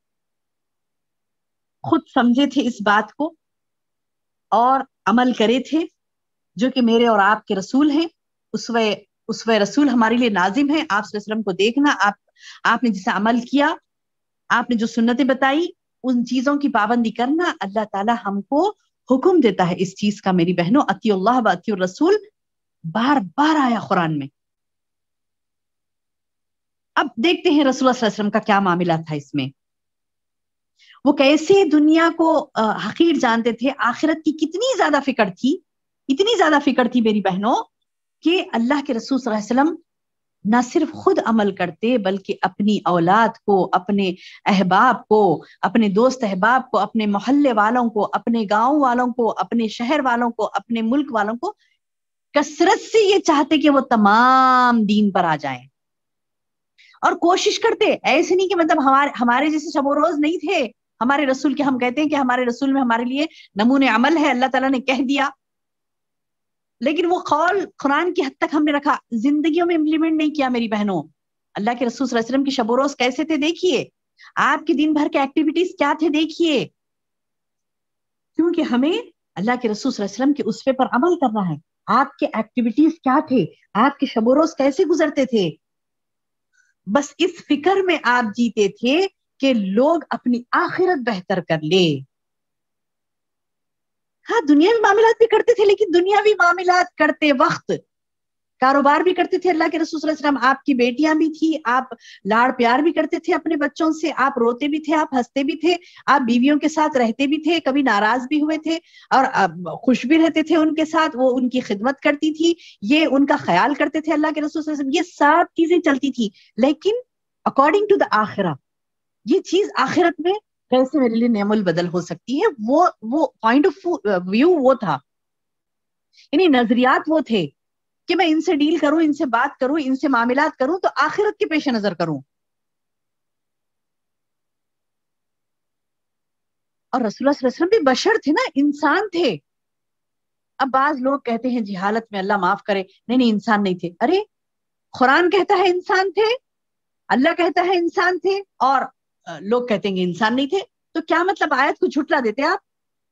خود سمجھے تھے اس بات کو اور عمل کرے تھے، جو کہ میرے اور آپ کے رسول ہیں، اسوہ اسوہ رسول ہمارے لیے نازم ہے. آپ صلی اللہ علیہ وسلم کو دیکھنا، آپ آپ نے جسے عمل کیا، آپ نے جو سنتیں بتائی، ان چیزوں کی پابندی کرنا. اللہ تعالیٰ ہم کو حکم دیتا ہے اس چیز کا. میری بہنوں، اطیع اللہ و اطیع الرسول بار بار آیا قرآن میں. اب دیکھتے ہیں رسول اللہ صلی اللہ علیہ وسلم کا کیا معاملہ تھا اس میں. وہ کیسے دنیا کو حقیر جانتے تھے، آخرت کی کتنی زیادہ فکر تھی، اتنی زیادہ فکر تھی میری بہنوں، کہ اللہ کے رسول صلی اللہ علیہ وسلم نہ صرف خود عمل کرتے بلکہ اپنی اولاد کو، اپنے احباب کو، اپنے دوست احباب کو، اپنے محلے والوں کو، اپنے گاؤں والوں کو، اپنے شہر والوں کو، اپنے ملک والوں کو کثرت سے یہ چاہتے کہ وہ تمام دین پر آ جائیں، اور کوشش کرتے. ایسے نہیں کہ مطلب ہمارے ہمارے جیسے شب و روز نہیں تھے ہمارے رسول کے. ہم کہتے ہیں کہ ہمارے رسول میں ہمارے لیے نمونے عمل ہے، اللہ تعالیٰ نے کہہ دیا، لیکن وہ قول قرآن کی حد تک ہم نے رکھا، زندگیوں میں امپلیمنٹ نہیں کیا. میری بہنوں، اللہ کے رسول صلی اللہ علیہ وسلم کی شب و روز کیسے تھے دیکھیے، آپ کے دن بھر کے ایکٹیویٹیز کیا تھے دیکھیے، کیونکہ ہمیں اللہ کے رسول صلی اللہ علیہ وسلم کے اسوے پر عمل کرنا ہے. آپ کے ایکٹیویٹیز کیا تھے، آپ کے شب و روز کیسے گزرتے تھے، بس اس فکر میں آپ جیتے تھے کہ لوگ اپنی آخرت بہتر کر لے. ہاں دنیاوی معاملات بھی کرتے تھے، لیکن دنیاوی معاملات کرتے وقت کاروبار بھی کرتے تھے. اللہ کے رسول صلی اللہ علیہ وسلم، آپ کی بیٹیاں بھی تھی، آپ لاڑ پیار بھی کرتے تھے اپنے بچوں سے، آپ روتے بھی تھے، آپ ہنستے بھی تھے، آپ بیویوں کے ساتھ رہتے بھی تھے، کبھی ناراض بھی ہوئے تھے اور خوش بھی رہتے تھے ان کے ساتھ. وہ ان کی خدمت کرتی تھی، یہ ان کا خیال کرتے تھے اللہ کے رسول صلی اللہ علیہ وسلم. یہ سب چیزیں چلتی تھی، لیکن اکارڈنگ ٹو دا آخرہ، یہ چیز آخرت میں کیسے میرے لیے نعم البدل ہو سکتی ہے، وہ وہ پوائنٹ آف ویو وہ تھا، یعنی نظریات وہ تھے کہ میں ان سے ڈیل کروں، ان سے بات کروں، ان سے معاملات کروں تو آخرت کے پیش نظر کروں. اور رسول اللہ صلی اللہ علیہ وسلم بھی بشر تھے نا، انسان تھے. اب بعض لوگ کہتے ہیں جہالت میں، اللہ معاف کرے، نہیں نہیں انسان نہیں تھے. ارے قرآن کہتا ہے انسان تھے، اللہ کہتا ہے انسان تھے، اور لوگ کہتے ہیں انسان نہیں تھے. تو کیا مطلب آیت کو جھٹلا دیتے آپ؟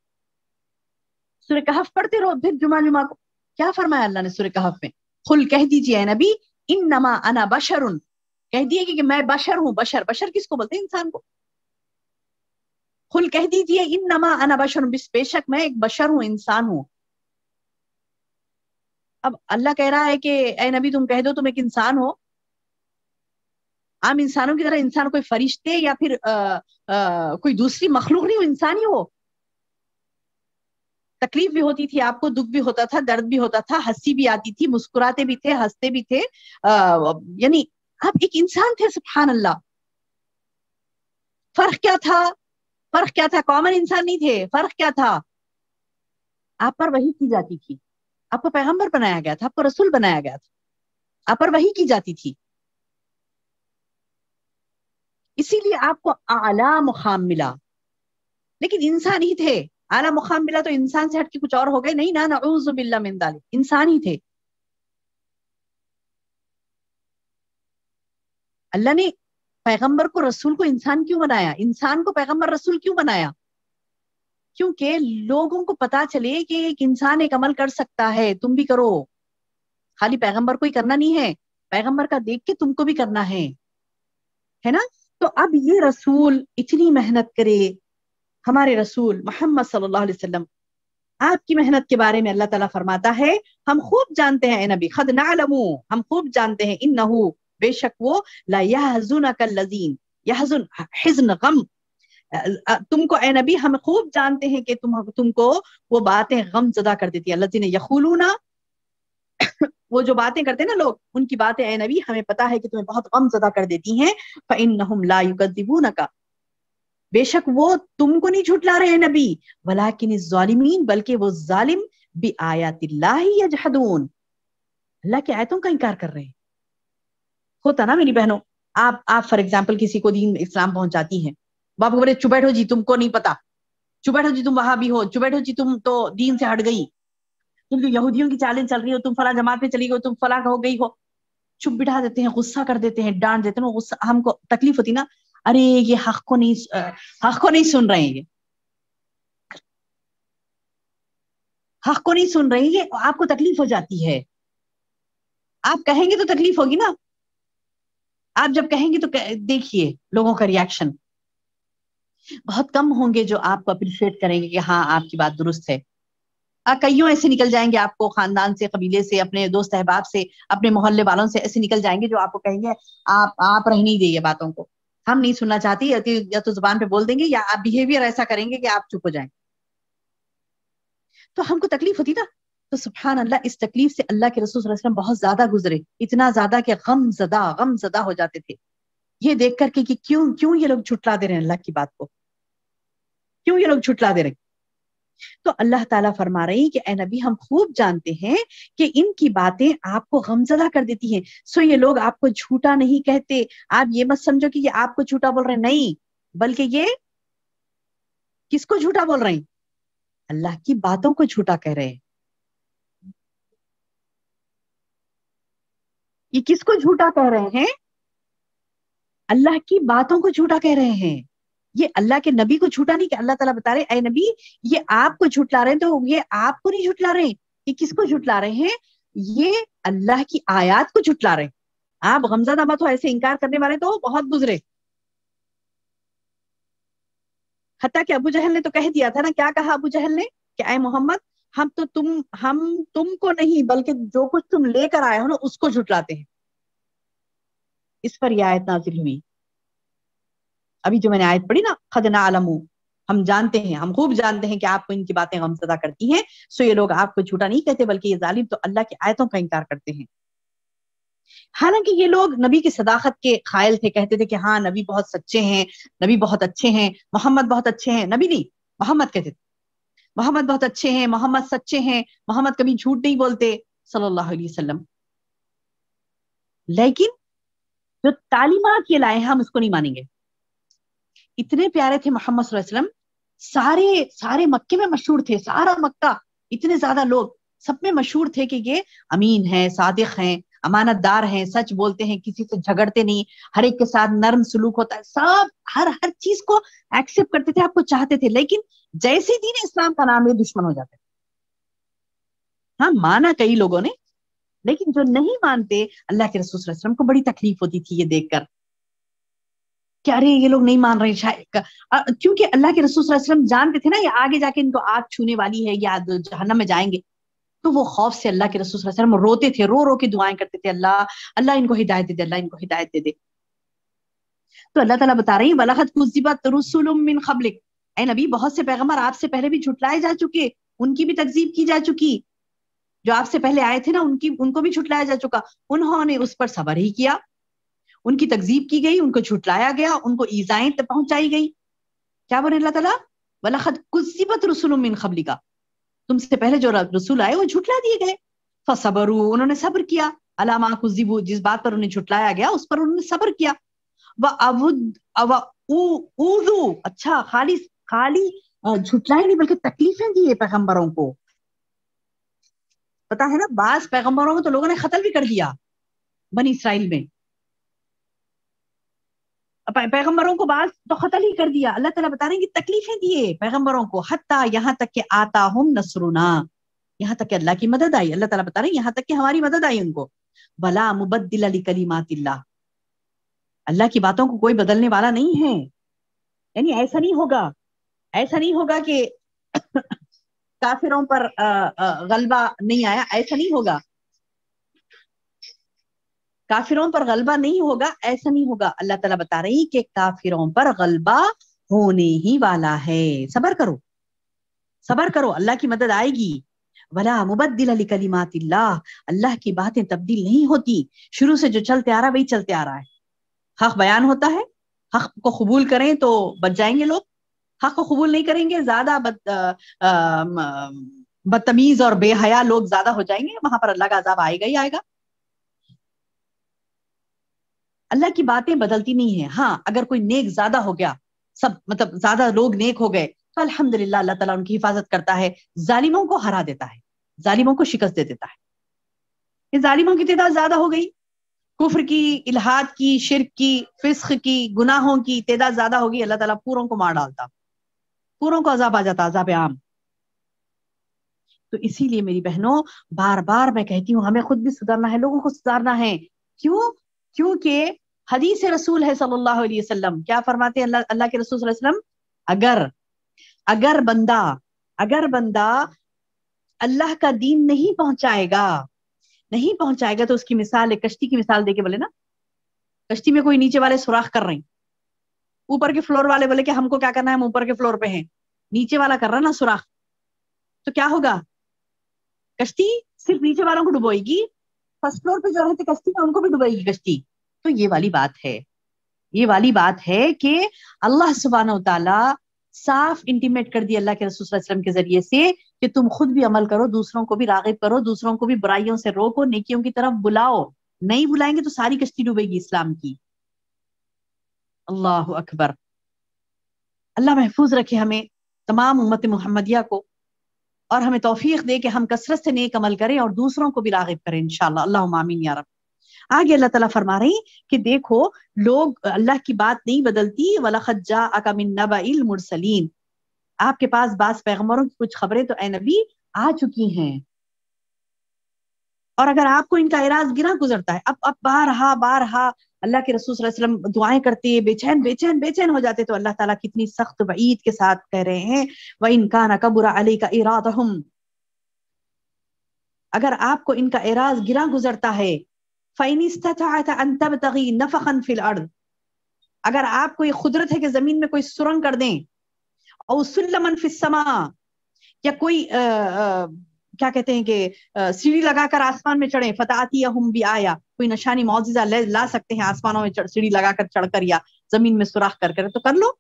سورہ کہف پڑھتے رہو پھر جمعہ جمعہ کو. کیا فرمایا اللہ نے سورہ کہف میں؟ قل کہہ دیجئے اے نبی، انما انا بشر، کہہ دیے کہ میں بشر ہوں. بشر بشر کس کو بولتے ہیں؟ انسان کو. قل کہہ دیجئے انما انا بشر، بے شک میں ایک بشر ہوں، انسان ہوں. اب اللہ کہہ رہا ہے کہ اے نبی تم کہہ دو تم ایک انسان ہو. عام انسانوں کی طرح انسان کوئی فرشتے یا پھر آ, آ, کوئی دوسری مخلوق نہیں ہو، انسان ہی ہو. تکلیف بھی ہوتی تھی آپ کو، دکھ بھی ہوتا تھا، درد بھی ہوتا تھا، ہنسی بھی آتی تھی، مسکراتے بھی تھے، ہنستے بھی تھے، یعنی آپ ایک انسان تھے. سبحان اللہ. فرق کیا تھا؟ فرق کیا تھا؟ کامن انسان نہیں تھے. فرق کیا تھا؟ آپ پر وحی کی جاتی تھی، آپ کو پیغمبر بنایا گیا تھا، آپ کو رسول بنایا گیا تھا، آپ پر وحی کی جاتی تھی، اسی لیے آپ کو اعلیٰ مقام ملا. لیکن انسان ہی تھے. اعلیٰ مقام ملا تو انسان سے ہٹ کے کچھ اور ہو گئے؟ نہیں نا، نعوذ باللہ من ذالک، انسان ہی تھے. اللہ نے پیغمبر کو رسول کو انسان کیوں بنایا؟ انسان کو پیغمبر رسول کیوں بنایا؟ کیونکہ لوگوں کو پتا چلے کہ ایک انسان ایک عمل کر سکتا ہے، تم بھی کرو. خالی پیغمبر کو ہی کرنا نہیں ہے، پیغمبر کا دیکھ کے تم کو بھی کرنا ہے، ہے نا. تو اب یہ رسول اتنی محنت کرے، ہمارے رسول محمد صلی اللہ علیہ وسلم، آپ کی محنت کے بارے میں اللہ تعالیٰ فرماتا ہے ہم خوب جانتے ہیں اے نبی، قد نعلم، ہم خوب جانتے ہیں، انہو، بے شک وہ، لا یحزنک الذین، یحزن حزن غم، تم کو اے نبی ہم خوب جانتے ہیں کہ تم تم کو وہ باتیں غم زدہ کر دیتی ہیں. الذین یقولون، وہ جو باتیں کرتے ہیں نا لوگ، ان کی باتیں اے نبی ہمیں پتا ہے کہ تمہیں بہت غم زدہ کر دیتی ہیں. فإنہم لا یکذبونک، بے شک وہ تم کو نہیں جھٹلا رہے ہیں نبی، ولیکن الظالمین، بلکہ وہ ظالم، بآیات اللہ یجحدون، اللہ کی آیتوں کا انکار کر رہے ہیں. ہوتا نا میری بہنوں، آپ آپ فار ایگزامپل کسی کو دین اسلام پہنچاتی ہیں، باپ کو بولے چپ بیٹھو جی تم کو نہیں پتا، चुप बैठो जी तुम वहां भी हो, चुप बैठो जी तुम तो दीन से हट गई, तुम तो यहूदियों की चालें चल रही हो, तुम फला जमात में चली गई, तुम फला हो गई हो। चुप बिठा देते हैं, गुस्सा कर देते हैं, डांट देते हैं। गुस्सा हमको तकलीफ होती ना, अरे ये हक को नहीं हक को नहीं सुन रहे हैं, ये हक को नहीं सुन रहे हैं, ये आपको तकलीफ हो जाती है। आप कहेंगे तो तकलीफ होगी ना, आप जब कहेंगे तो देखिए लोगों का रिएक्शन, बहुत कम होंगे जो आपको अप्रिशिएट करेंगे कि हाँ आपकी बात दुरुस्त है। कईयों ऐसे निकल जाएंगे आपको, खानदान से, कबीले से, अपने दोस्त अहबाब से, अपने मोहल्ले वालों से ऐसे निकल जाएंगे जो आपको कहेंगे आप आप रहने नहीं देंगे बातों को, हम नहीं सुनना चाहती, या तो, या तो जुबान पे बोल देंगे या आप बिहेवियर ऐसा करेंगे कि आप चुप हो जाएं। तो हमको तकलीफ होती ना, तो सुभान अल्लाह इस तकलीफ से अल्लाह के रसूल सल्लल्लाहु अलैहि वसल्लम बहुत ज्यादा गुजरे, इतना ज्यादा कि गम ज़दा गम ज़दा हो जाते थे ये देख करके कि क्यों क्यों ये लोग झुटला दे रहे हैं अल्लाह की बात को, क्यों ये लोग झुटला दे रहे हैं। तो अल्लाह ताला फरमा रही कि ए नबी हम खूब जानते हैं कि इनकी बातें आपको गमज़दा कर देती हैं, सो ये लोग आपको झूठा नहीं कहते, आप ये मत समझो कि ये आपको झूठा बोल रहे हैं, नहीं, बल्कि ये किसको झूठा बोल रहे हैं, अल्लाह की बातों को झूठा कह रहे हैं। ये किसको झूठा कह रहे हैं, अल्लाह की बातों को झूठा कह रहे हैं। ये अल्लाह के नबी को झूठा नहीं, कि अल्लाह ताला बता रहे ऐ नबी ये आपको झुटला रहे हैं, तो ये आपको नहीं झुटला रहे, ये किसको झुटला रहे हैं, ये अल्लाह की आयत को झुटला रहे हैं। आप गमज़दा मत हो, ऐसे इनकार करने वाले तो बहुत गुजरे। हत्ता कि अबू जहल ने तो कह दिया था ना, क्या कहा अबू जहल ने कि ऐ मोहम्मद हम तो तुम हम तुमको नहीं बल्कि जो कुछ तुम लेकर आए हो ना उसको झुटलाते हैं। इस पर यह आयत नाजिल हुई, अभी जो मैंने आयत पढ़ी ना, खद नअलमु, हम जानते हैं, हम खूब जानते हैं कि आपको इनकी बातें गमज़दा करती हैं, सो ये लोग आपको झूठा नहीं कहते बल्कि ये जालिम तो अल्लाह की आयतों का इनकार करते हैं। हालांकि ये लोग नबी की सदाकत के कायल थे, कहते थे कि हाँ नबी बहुत सच्चे हैं, नबी बहुत अच्छे हैं, मोहम्मद बहुत अच्छे हैं, नबी नहीं मोहम्मद कहते थे, मोहम्मद बहुत अच्छे हैं, मोहम्मद सच्चे हैं, मोहम्मद कभी झूठ नहीं बोलते सल्लल्लाहु अलैहि वसल्लम। लेकिन जो तालीमात ये लाए हैं हम उसको नहीं मानेंगे। इतने प्यारे थे मोहम्मद सल्लल्लाहु अलैहि वसल्लम, सारे सारे मक्के में मशहूर थे, सारा मक्का, इतने ज्यादा लोग सब में मशहूर थे कि ये अमीन हैं, सादिक हैं, अमानतदार हैं, सच बोलते हैं, किसी से झगड़ते नहीं, हर एक के साथ नर्म सुलूक होता है, सब हर हर चीज को एक्सेप्ट करते थे, आपको चाहते थे। लेकिन जैसे दीन इस्लाम का नाम है दुश्मन हो जाते थे। हाँ माना कई लोगों ने, लेकिन जो नहीं मानते अल्लाह के रसूल सल्लल्लाहु अलैहि वसल्लम को बड़ी तकलीफ होती थी ये देखकर कि अरे ये लोग नहीं मान रहे शायद, क्योंकि अल्लाह के रसूल सल्लल्लाहु अलैहि वसल्लम जानते थे ना ये आगे जाके इनको आग छूने वाली है या जहन्नम में जाएंगे। तो वो खौफ से अल्लाह के रसूल सल्लल्लाहु अलैहि वसल्लम रोते थे, रो रो के दुआएं करते थे, अल्लाह अल्लाह इनको हिदायत दे दे, अल्लाह इनको हिदायत दे दे। तो अल्लाह ताला बता रही है वलक़द कुज़्ज़िबत रुसुलुम मिन क़ब्लिक, ऐ नबी बहुत से पैगंबर आपसे पहले भी झुटलाए जा चुके, उनकी भी तकज़ीब की जा चुकी, जो आपसे पहले आए थे ना उनकी उनको भी झुटलाया जा चुका, उन्होंने उस पर सब्र ही किया, उनकी तकजीब की गई, उनको झुटलाया गया, उनको ईज़ाएं पहुंचाई गई। क्या बोले अल्लाह ताला, वलक़द कुज़्ज़िबत रुसुलुम मिन क़ब्लिका, तुमसे पहले जो रसूल आए वो झुटला दिए गए, फसबरू उन्होंने सब्र किया, अला मा कुज़्ज़िबू जिस बात पर उन्हें झुटलाया गया उस पर उन्होंने सब्र किया, व अवुद अव ऊज़ू, अच्छा खाली खाली झुटलाए नहीं बल्कि तकलीफें दी है पैगंबरों को। पता है ना बास पैगंबरों को तो लोगों ने कत्ल भी कर दिया बनी इसराइल में, पैगंबरों को बास तो कत्ल ही कर दिया। अल्लाह ताला बता रहे हैं कि तकलीफें दिए पैगंबरों को, हत्ता यहाँ तक कि आता हम नसरुना, यहाँ तक कि अल्लाह की मदद आई। अल्लाह ताला बता रहे हैं यहाँ तक कि हमारी मदद आई उनको। भला मुबद्दिल लिकलिमातिल्लाह, अल्लाह की बातों को कोई बदलने वाला नहीं है, यानी ऐसा नहीं होगा, ऐसा नहीं होगा कि काफिरों पर गलबा नहीं आया, ऐसा नहीं होगा, काफिरों पर गलबा नहीं होगा, ऐसा नहीं होगा। अल्लाह ताला बता रही कि काफिरों पर गलबा होने ही वाला है, सबर करो सबर करो, अल्लाह की मदद आएगी। वला मुबद्दिल लिकलिमातिल्लाह, अल्लाह की बातें तब्दील नहीं होती, शुरू से जो चलते आ रहा है वही चलते आ रहा है। हक बयान होता है, हक को कबूल करें तो बच जाएंगे लोग, हक को कबूल नहीं करेंगे ज्यादा बद, बदतमीज और बेहया लोग ज्यादा हो जाएंगे, वहां पर अल्लाह का अजाब आएगा ही आएगा। अल्लाह की बातें बदलती नहीं है। हाँ अगर कोई नेक ज्यादा हो गया, सब मतलब ज्यादा लोग नेक हो गए تو الحمدللہ اللہ تعالیٰ ان کی حفاظت کرتا ہے، ظالموں کو ہرا دیتا ہے، ظالموں کو شکست دے دیتا ہے. یہ ظالموں کی تعداد زیادہ ہو گئی، کفر کی، الحاد کی، شرک کی، فسق کی، گناہوں کی تعداد زیادہ ہوگی، اللہ تعالیٰ پوروں کو مار ڈالتا، پوروں کو عذاب آ جاتا، عذاب عام. تو اسی لیے میری بہنوں بار بار میں کہتی ہوں ہمیں خود بھی سدھرنا ہے، لوگوں کو سدھارنا ہے. کیوں؟ کیونکہ حدیث رسول ہے صلی اللہ علیہ وسلم، کیا فرماتے ہیں اللہ اللہ کے رسول صلی اللہ علیہ وسلم؟ اگر اگر بندہ اگر بندہ اللہ کا دین نہیں پہنچائے گا نہیں پہنچائے گا تو اس کی مثال ایک کشتی کی مثال دے کے بولے نا، کشتی میں کوئی نیچے والے سوراخ کر رہے ہیں، اوپر کے فلور والے بولے کہ ہم کو کیا کرنا ہے، ہم اوپر کے فلور پہ ہیں، نیچے والا کر رہا نا سوراخ، تو کیا ہوگا؟ کشتی صرف نیچے والوں کو ڈبوئے گی، فرسٹ فلور پہ جو رہتے کشتی میں ان کو بھی ڈبوئے گی کشتی. تو یہ والی بات ہے یہ والی بات ہے کہ اللہ سبحانہ و تعالی صاف انٹیمیٹ کر دی اللہ کے رسول صلی اللہ علیہ وسلم کے ذریعے سے کہ تم خود بھی عمل کرو، دوسروں کو بھی راغب کرو، دوسروں کو بھی برائیوں سے روکو، نیکیوں کی طرف بلاؤ. نہیں بلائیں گے تو ساری کشتی ڈوبے گی اسلام کی. اللہ اکبر. اللہ محفوظ رکھے ہمیں تمام امت محمدیہ کو، اور ہمیں توفیق دے کہ ہم کثرت سے نیک عمل کریں اور دوسروں کو بھی راغب کریں انشاءاللہ. اللہم آمین یا رب. آگے اللہ تعالیٰ فرما رہی کہ دیکھو لوگ اللہ کی بات نہیں بدلتی. وَلَقَدْ جَاءَكَ مِن نَبَإِ الْمُرْسَلِينَ، آپ کے پاس بعض پیغمبروں کی کچھ خبریں تو اے نبی آ چکی ہیں، اور اگر آپ کو ان کا اعراض گرا گزرتا ہے، اب اب بارہا بارہا اللہ کے رسول صلی اللہ علیہ وسلم دعائیں کرتے، بے چین بے چین بے چین ہو جاتے، تو اللہ تعالیٰ کتنی سخت وعید کے ساتھ کہہ رہے ہیں وَإِن كَانَ كَبُرَ عَلَيْكَ إِرَادَهُمْ، اگر آپ کو ان کا اعراض گرا گزرتا ہے فَإِنِ اسْتَطَعْتَ أَن تَبْتَغِي نَفَقًا فِي الْأَرْضِ، اگر آپ کو یہ قدرت ہے کہ زمین میں کوئی سرنگ کر دیں، او سلمن فی السماء، یا کوئی آ, آ, کیا کہتے ہیں کہ سیڑھی لگا کر آسمان میں چڑھیں، فتاتیہم بآیہ، کوئی نشانی معجزہ لا سکتے ہیں آسمانوں میں سیڑھی لگا کر چڑھ کر یا زمین میں سوراخ کر کر، تو کر لو.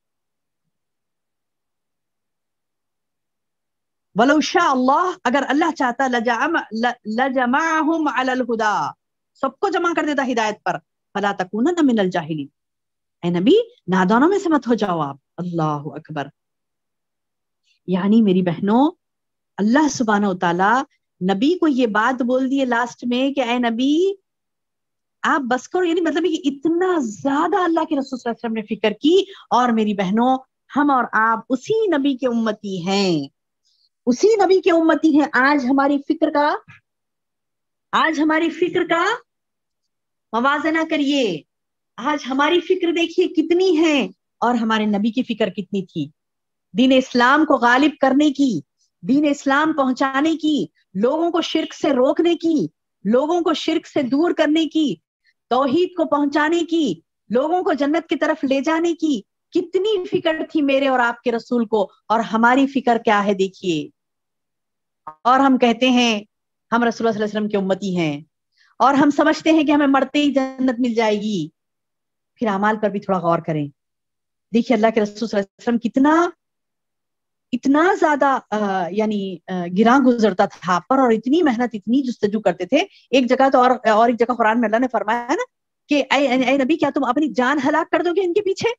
وَلَوْ شَاءَ اللَّهُ، اگر اللہ چاہتا لَجَمَعَهُمْ عَلَى الْهُدَى، سب کو جمع کر دیتا ہدایت پر. فَلَا تَكُونَنَّ مِنَ الْجَاهِلِينَ، اے نبی نادانوں میں سے مت ہو جاؤ آپ. اللہ اکبر. یعنی میری بہنوں اللہ سبحانہ و تعالی نبی کو یہ بات بول دیے لاسٹ میں کہ اے نبی آپ بس کرو، یعنی مطلب کہ اتنا زیادہ اللہ کے رسول صلی اللہ علیہ وسلم نے فکر کی. اور میری بہنوں ہم اور آپ اسی نبی کے امتی ہیں، اسی نبی کے امتی ہیں. آج ہماری فکر کا آج ہماری فکر کا موازنہ کریے، آج ہماری فکر دیکھیے کتنی ہے اور ہمارے نبی کی فکر کتنی تھی، دین اسلام کو غالب کرنے کی، دین اسلام پہنچانے کی، لوگوں کو شرک سے روکنے کی، لوگوں کو شرک سے دور کرنے کی، توحید کو پہنچانے کی، لوگوں کو جنت کی طرف لے جانے کی کتنی فکر تھی میرے اور آپ کے رسول کو. اور ہماری فکر کیا ہے دیکھیے. اور ہم کہتے ہیں ہم رسول اللہ صلی اللہ علیہ وسلم کے امتی ہیں، اور ہم سمجھتے ہیں کہ ہمیں مرتے ہی جنت مل جائے گی. پھر اعمال پر بھی تھوڑا غور کریں. دیکھیے اللہ کے رسول صلی اللہ علیہ وسلم کتنا اتنا زیادہ آ, یعنی گراں گزرتا تھا آپ پر، اور اتنی محنت اتنی جستجو کرتے تھے. ایک جگہ تو اور اور ایک جگہ قرآن میں اللہ نے فرمایا نا کہ اے, اے نبی کیا تم اپنی جان ہلاک کر دو گے ان کے پیچھے؟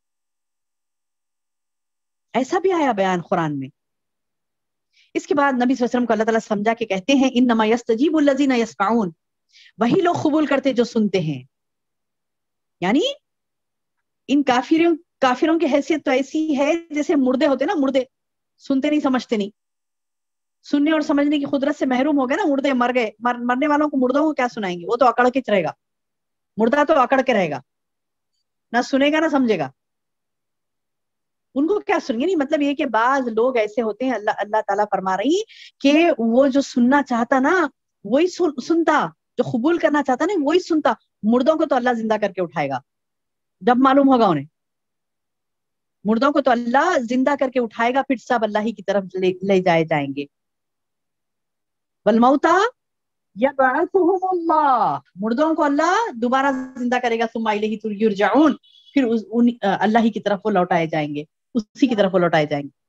ایسا بھی آیا بیان قرآن میں. اس کے بعد نبی صلی اللہ علیہ وسلم کو اللہ تعالیٰ سمجھا کے کہتے ہیں انما یستجیب الذین یسمعون، وہی لوگ قبول کرتے جو سنتے ہیں. یعنی ان کافروں کافروں کی حیثیت تو ایسی ہے جیسے مردے ہوتے نا، مردے سنتے نہیں سمجھتے نہیں، سننے اور سمجھنے کی قدرت سے محروم ہو گئے نا. مردے مر گئے، مر, مرنے والوں کو مردوں کو کیا سنائیں گے؟ وہ تو اکڑ کے رہے گا، مردہ تو اکڑ کے رہے گا، نہ سنے گا نہ سمجھے گا. ان کو کیا سنیں گے؟ نہیں مطلب یہ کہ بعض لوگ ایسے ہوتے ہیں، اللہ اللہ تعالیٰ فرما رہی کہ وہ جو سننا چاہتا نا وہی سن, سنتا جو قبول کرنا چاہتا نا وہی سنتا. مردوں کو تو اللہ زندہ کر کے اٹھائے گا جب معلوم ہوگا انہیں. مردوں کو تو اللہ زندہ کر کے اٹھائے گا، پھر سب اللہ ہی کی طرف لے, لے جائے جائیں گے. والموتى یبعثهم اللہ، مردوں کو اللہ دوبارہ زندہ کرے گا. ثم الیہ یرجعون، پھر اس ان اللہ ہی کی طرف وہ لوٹائے جائیں گے، اسی کی طرف وہ لوٹائے جائیں گے.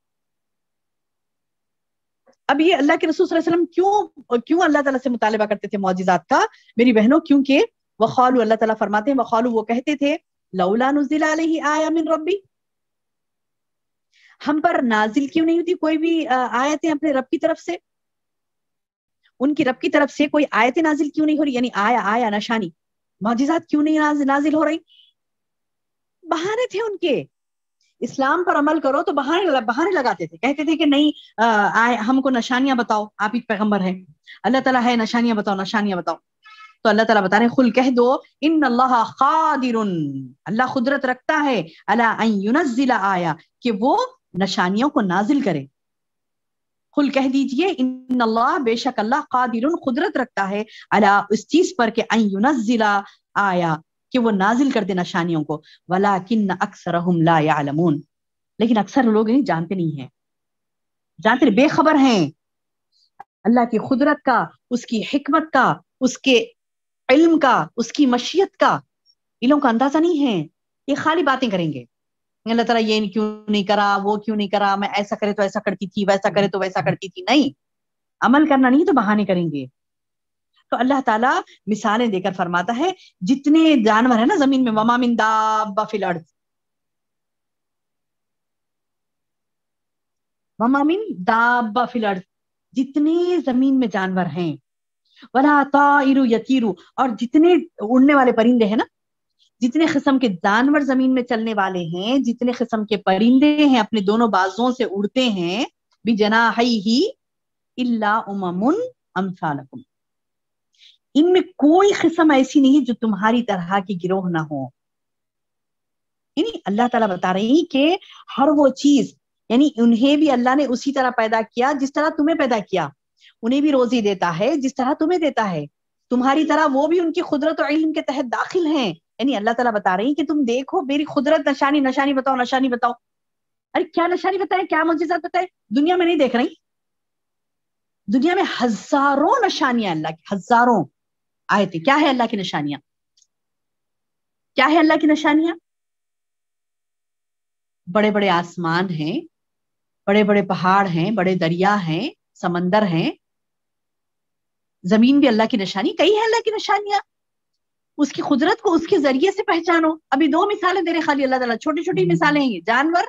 اب یہ اللہ کے رسول صلی اللہ علیہ وسلم کیوں کیوں اللہ تعالیٰ سے مطالبہ کرتے تھے معجزات کا میری بہنوں؟ کیونکہ وقالوا، اللہ تعالیٰ فرماتے ہیں وقالوا، وہ کہتے تھے لولا نزل علیہ آیہ من ربی، ہم پر نازل کیوں نہیں ہوتی کوئی بھی آیتیں اپنے رب کی طرف سے؟ ان کی رب کی طرف سے کوئی آیتیں نازل کیوں نہیں ہو رہی؟ یعنی آیا آیا نشانی معجزات کیوں نہیں نازل ہو رہی؟ بہانے تھے ان کے. اسلام پر عمل کرو تو بہانے بہانے لگاتے تھے, کہتے تھے کہ نہیں آئے ہم کو نشانیاں بتاؤ, آپ ہی پیغمبر ہیں, اللہ تعالیٰ ہے, نشانیاں بتاؤ نشانیاں بتاؤ. تو اللہ تعالیٰ بتا رہے ہیں, خل کہہ دو ان اللہ قادر, اللہ قدرت رکھتا ہے, علی ان ینزل آیا, کہ وہ نشانیوں کو نازل کرے. خل کہہ دیجئے ان اللہ, بے شک اللہ, قادر, قدرت رکھتا ہے, علی اس چیز پر کہ ان ینزل آیا, کہ وہ نازل کر دے نشانیوں کو. ولیکن اکثرہم لا یعلمون, لیکن اکثر لوگ نہیں جانتے نہیں ہیں, جانتے بے خبر ہیں اللہ کی قدرت کا, اس کی حکمت کا, اس کے علم کا, اس کی مشیت کا. علم کا اندازہ نہیں ہے, یہ خالی باتیں کریں گے. اللہ تعالیٰ یہ کیوں نہیں کرا, وہ کیوں نہیں کرا, میں ایسا کرے تو ایسا کرتی تھی, ویسا کرے تو ویسا کرتی تھی. نہیں, عمل کرنا نہیں تو بہانے کریں گے. تو اللہ تعالیٰ مثالیں دے کر فرماتا ہے جتنے جانور ہیں نا زمین میں, وما من دابہ فی الارض, وما من دابہ فی الارض, جتنے زمین میں جانور ہیں, ولا طائر یطیر, اور جتنے اڑنے والے پرندے ہیں نا, جتنے قسم کے جانور زمین میں چلنے والے ہیں, جتنے قسم کے پرندے ہیں اپنے دونوں بازوں سے اڑتے ہیں, بجناحیہ الا امم امثالکم, ان میں کوئی قسم ایسی نہیں جو تمہاری طرح کی گروہ نہ ہو. یعنی اللہ تعالیٰ بتا رہی کہ ہر وہ چیز, یعنی انہیں بھی اللہ نے اسی طرح پیدا کیا جس طرح تمہیں پیدا کیا, انہیں بھی روزی دیتا ہے جس طرح تمہیں دیتا ہے, تمہاری طرح وہ بھی ان کی قدرت و علم کے تحت داخل ہیں. یعنی اللہ تعالیٰ بتا رہی کہ تم دیکھو میری قدرت, نشانی نشانی بتاؤ نشانی بتاؤ. ارے کیا نشانی بتائے, کیا معجزات بتائے؟ دنیا میں نہیں دیکھ رہی, دنیا میں ہزاروں نشانیاں اللہ کی, ہزاروں آیتیں. کیا ہے اللہ کی نشانیاں؟ کیا ہے اللہ کی نشانیاں؟ بڑے بڑے آسمان ہیں, بڑے بڑے پہاڑ ہیں, بڑے دریا ہیں, سمندر ہیں, زمین بھی اللہ کی نشانی. کئی ہے اللہ کی نشانیاں, اس کی قدرت کو اس کے ذریعے سے پہچانو. ابھی دو مثالیں دے رہے خالی اللہ تعالیٰ, چھوٹی چھوٹی مثالیں ہیں, جانور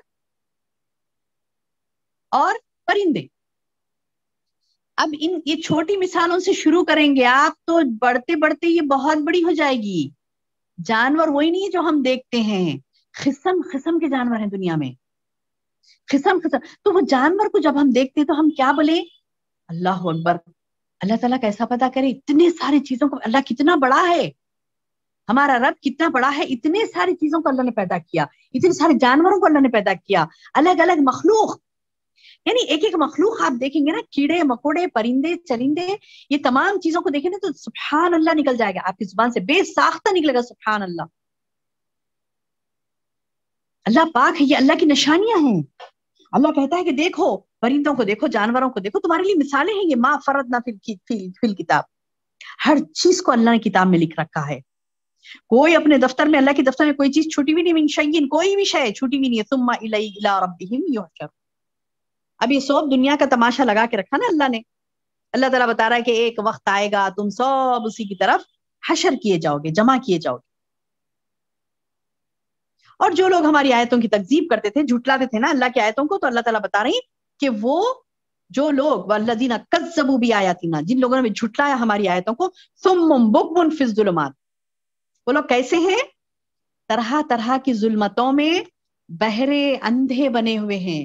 اور پرندے. اب ان یہ چھوٹی مثالوں سے شروع کریں گے آپ تو بڑھتے بڑھتے یہ بہت بڑی ہو جائے گی. جانور وہی نہیں جو ہم دیکھتے ہیں, قسم قسم کے جانور ہیں دنیا میں, قسم قسم. تو وہ جانور کو جب ہم دیکھتے ہیں تو ہم کیا بولے, اللہ اکبر, اللہ تعالیٰ کیسا پتا کرے اتنے ساری چیزوں کو, اللہ کتنا بڑا ہے, ہمارا رب کتنا بڑا ہے, اتنے ساری چیزوں کو اللہ نے پیدا کیا, اتنے سارے جانوروں کو اللہ نے پیدا کیا, الگ الگ مخلوق. یعنی ایک ایک مخلوق آپ دیکھیں گے نا, کیڑے مکوڑے, پرندے چرندے, یہ تمام چیزوں کو دیکھیں نا تو سبحان اللہ نکل جائے گا آپ کی زبان سے, بے ساختہ نکلے گا سبحان اللہ. اللہ پاک ہے, یہ اللہ کی نشانیاں ہیں. اللہ کہتا ہے کہ دیکھو پرندوں کو دیکھو, جانوروں کو دیکھو, تمہارے لیے مثالیں ہیں یہ, ما فرضنا فی الکتاب, ہر چیز کو اللہ نے کتاب میں لکھ رکھا ہے. کوئی اپنے دفتر میں, اللہ کے دفتر میں کوئی چیز چھوٹی بھی نہیں, من شیء, کوئی بھی شے چھوٹی بھی نہیں ہے. ثم الی الی ربہم یحشر. اب یہ سب دنیا کا تماشا لگا کے رکھا نا اللہ نے. اللہ تعالیٰ بتا رہا ہے کہ ایک وقت آئے گا تم سب اسی کی طرف حشر کیے جاؤ گے, جمع کیے جاؤ گے. اور جو لوگ ہماری آیتوں کی تکذیب کرتے تھے, جھٹلاتے تھے نا اللہ کی آیتوں کو, تو اللہ تعالیٰ بتا رہی کہ وہ جو لوگ والذین کذبوا بآیاتنا, جن لوگوں نے جھٹلایا ہماری آیتوں کو, صم بکم فی الظلمات, وہ لوگ کیسے ہیں, طرح طرح کی ظلمتوں میں بہرے اندھے بنے ہوئے ہیں.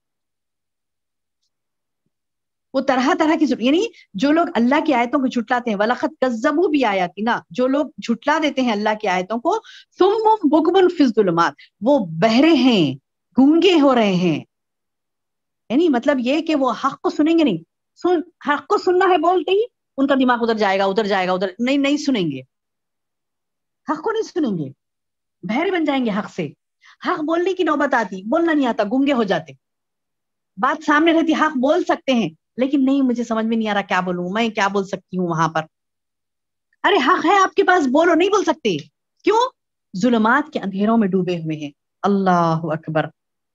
وہ طرح طرح کی, یعنی جو لوگ اللہ کی آیتوں کو جھٹلاتے ہیں, وَلَقَدْ كَذَّبُوا بِآيَاتِنَا, جو لوگ جھٹلا دیتے ہیں اللہ کی آیتوں کو, ثُمٌّ بُكْمٌ فِي الظُّلُمَاتِ, وہ بہرے ہیں, گونگے ہو رہے ہیں. یعنی مطلب یہ کہ وہ حق کو سنیں گے نہیں, سن حق کو سننا ہے بولتے ہی ان کا دماغ ادھر جائے گا ادھر جائے گا ادھر, نہیں نہیں سنیں گے, حق کو نہیں سنیں گے, بہرے بن جائیں گے حق سے. حق بولنے کی نوبت آتی, بولنا نہیں آتا, گونگے ہو جاتے. بات سامنے رہتی, حق بول سکتے ہیں لیکن نہیں مجھے سمجھ میں نہیں آ رہا کیا بولوں, میں کیا بول سکتی ہوں وہاں پر. ارے حق ہے آپ کے پاس, بولو, نہیں بول سکتے. کیوں؟ ظلمات کے اندھیروں میں ڈوبے ہوئے ہیں. اللہ اکبر.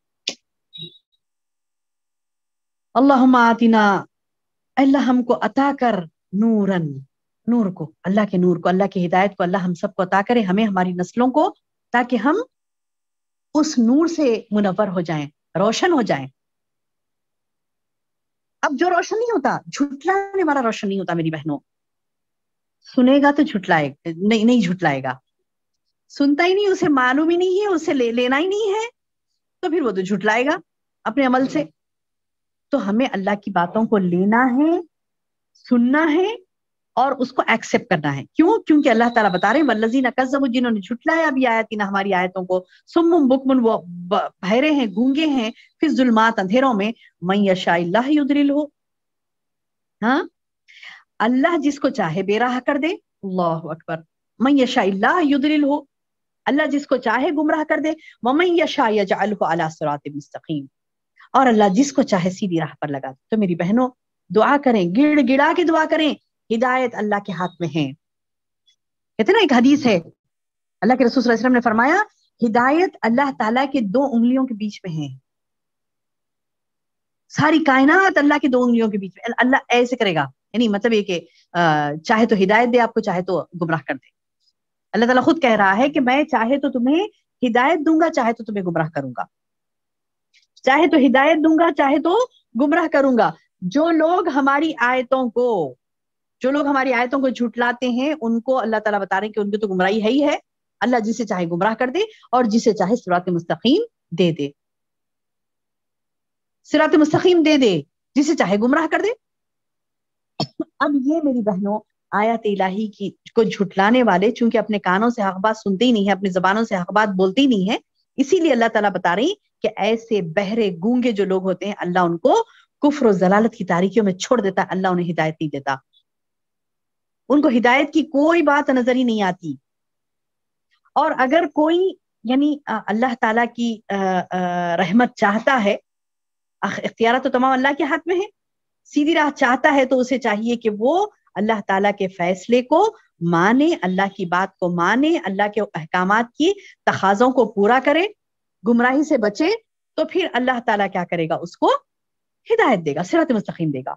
اللہم آتنا, اللہ ہم کو عطا کر, نورن, نور کو, اللہ کے نور کو, اللہ کی ہدایت کو اللہ ہم سب کو عطا کرے, ہمیں, ہماری نسلوں کو, تاکہ ہم اس نور سے منور ہو جائیں, روشن ہو جائیں. اب جو روشن نہیں ہوتا, جھٹلانے والا روشن نہیں ہوتا میری بہنوں. سنے گا تو جھٹلائے نہیں نہیں جھٹلائے گا, سنتا ہی نہیں, اسے معلوم ہی نہیں ہے, اسے لے لینا ہی نہیں ہے, تو پھر وہ تو جھٹلائے گا اپنے عمل سے. تو ہمیں اللہ کی باتوں کو لینا ہے, سننا ہے اور اس کو ایکسپٹ کرنا ہے. کیوں؟ کیونکہ اللہ تعالیٰ بتا رہے ہیں والذین کذبوا, جنہوں نے جھٹلایا بھی آیاتنا, ہماری آیتوں کو, صم بکم, وہ بہرے ہیں, گونگے ہیں, فی الظلمات, اندھیروں میں, من یشاء اللہ یضللہ, ہاں اللہ جس کو چاہے بے راہ کر دے. اللہ اکبر. من یشاء اللہ یضللہ, اللہ جس کو چاہے گمراہ کر دے. ومن یشاء یجعلہ علی صراط مستقیم, اور اللہ جس کو چاہے سیدھی راہ پر لگا دے. تو میری بہنوں دعا کریں, گڑ گڑا کے دعا کریں, ہدایت اللہ کے ہاتھ میں ہے. کہتے نا ایک حدیث ہے, اللہ کے رسول صلی اللہ علیہ وسلم نے فرمایا ہدایت اللہ تعالیٰ کے دو انگلیوں کے بیچ میں ہے. ساری کائنات اللہ کے دو انگلیوں کے بیچ میں, اللہ ایسے کرے گا, یعنی مطلب یہ کہ چاہے تو ہدایت دے آپ کو, چاہے تو گمراہ کر دے. اللہ تعالیٰ خود کہہ رہا ہے کہ میں چاہے تو تمہیں ہدایت دوں گا, چاہے تو تمہیں گمراہ کروں گا, چاہے تو ہدایت دوں گا, چاہے تو گمراہ کروں گا. جو لوگ ہماری آیتوں کو جو لوگ ہماری آیتوں کو جھٹلاتے ہیں, ان کو اللہ تعالیٰ بتا رہے ہیں کہ ان کی تو گمراہی ہے ہی ہے. اللہ جسے چاہے گمراہ کر دے اور جسے چاہے صراط مستقیم دے دے, صراط مستقیم دے دے, جسے چاہے گمراہ کر دے. اب یہ میری بہنوں آیات الہی کی کو جھٹلانے والے چونکہ اپنے کانوں سے حق بات سنتے ہی نہیں ہیں, اپنی زبانوں سے حق بات بولتے ہی نہیں ہیں, اسی لیے اللہ تعالیٰ بتا رہی کہ ایسے بہرے گونگے جو لوگ ہوتے ہیں, اللہ ان کو کفر و ضلالت کی تاریکیوں میں چھوڑ دیتا, اللہ انہیں ہدایت نہیں دیتا. ان کو ہدایت کی کوئی بات نظر ہی نہیں آتی. اور اگر کوئی یعنی اللہ تعالیٰ کی رحمت چاہتا ہے, اختیارات تو تمام اللہ کے ہاتھ میں ہے, سیدھی راہ چاہتا ہے تو اسے چاہیے کہ وہ اللہ تعالیٰ کے فیصلے کو مانے, اللہ کی بات کو مانے, اللہ کے احکامات کی تقاضوں کو پورا کرے, گمراہی سے بچے, تو پھر اللہ تعالیٰ کیا کرے گا, اس کو ہدایت دے گا, صراط مستقیم دے گا,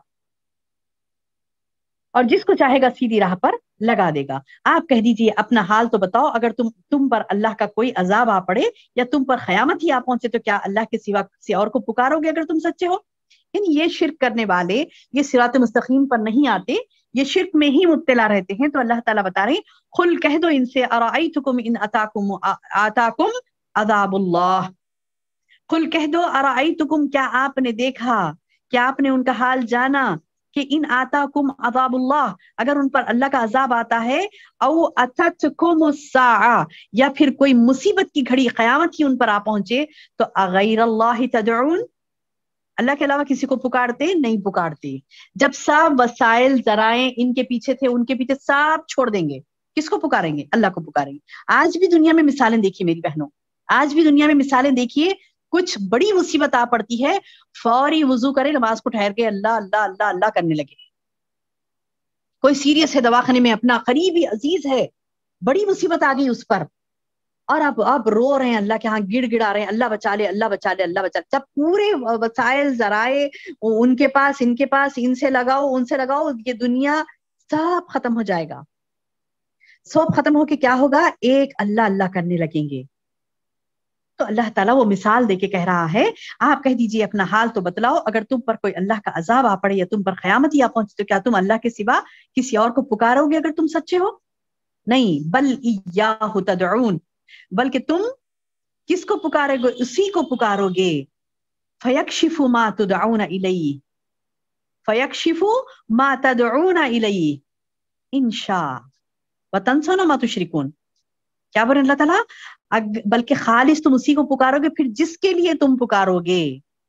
اور جس کو چاہے گا سیدھی راہ پر لگا دے گا. آپ کہہ دیجئے اپنا حال تو بتاؤ, اگر تم تم پر اللہ کا کوئی عذاب آ پڑے یا تم پر قیامت ہی آ پہنچے, تو کیا اللہ کے سوا کسی اور کو پکارو گے اگر تم سچے ہو؟ یعنی یہ شرک کرنے والے یہ صراط مستقیم پر نہیں آتے, یہ شرک میں ہی مبتلا رہتے ہیں. تو اللہ تعالیٰ بتا رہے ہیں قل کہہ دو ان سے ارائیتکم ان اتاکم آتاکم عذاب اللہ, قل کہہ دو ارائیتکم, کیا آپ نے دیکھا, کیا آپ نے ان کا حال جانا کہ ان آتاکم عذاب اللہ, اگر ان پر اللہ کا عذاب آتا ہے, او اتتکم الساعہ, یا پھر کوئی مصیبت کی گھڑی قیامت ہی ان پر آ پہنچے, تو اغیر اللہ تدعون, اللہ کے علاوہ کسی کو پکارتے نہیں پکارتے. جب سب وسائل ذرائع ان کے پیچھے تھے, ان کے پیچھے سب چھوڑ دیں گے, کس کو پکاریں گے؟ اللہ کو پکاریں گے. آج بھی دنیا میں مثالیں دیکھیے میری بہنوں, آج بھی دنیا میں مثالیں دیکھیے, کچھ بڑی مصیبت آ پڑتی ہے, فوری وضو کرے, نماز کو ٹھہر کے اللہ اللہ اللہ اللہ کرنے لگے. کوئی سیریس ہے دواخانے میں, اپنا قریبی عزیز ہے, بڑی مصیبت آ گئی اس پر, اور آپ آپ رو رہے ہیں اللہ کے ہاں, گڑ گڑا رہے ہیں اللہ بچا لے اللہ بچا لے اللہ بچا لے. جب پورے وسائل ذرائع ان کے پاس ان کے پاس ان سے لگاؤ ان سے لگاؤ, یہ دنیا سب ختم ہو جائے گا. سب ختم ہو کے کیا ہوگا, ایک اللہ اللہ کرنے لگیں گے. تو اللہ تعالیٰ وہ مثال دے کے کہہ رہا ہے, آپ کہہ دیجئے اپنا حال تو بتلاؤ, اگر تم پر کوئی اللہ کا عذاب آ پڑے یا تم پر قیامت ہی آ پہنچے, تو کیا تم اللہ کے سوا کسی اور کو پکارو گے اگر تم سچے ہو؟ نہیں, بل ایاہ تدعون, بلکہ تم کس کو پکارے گے, اسی کو پکارو گے. فیکشف ما تدعون الیہ, فیکشف ما تدعون الیہ انشاء وتنسون ما تشرکون. کیا بولے اللہ تعالیٰ, بلکہ خالص تم اسی کو پکارو گے, پھر جس کے لیے تم پکارو گے,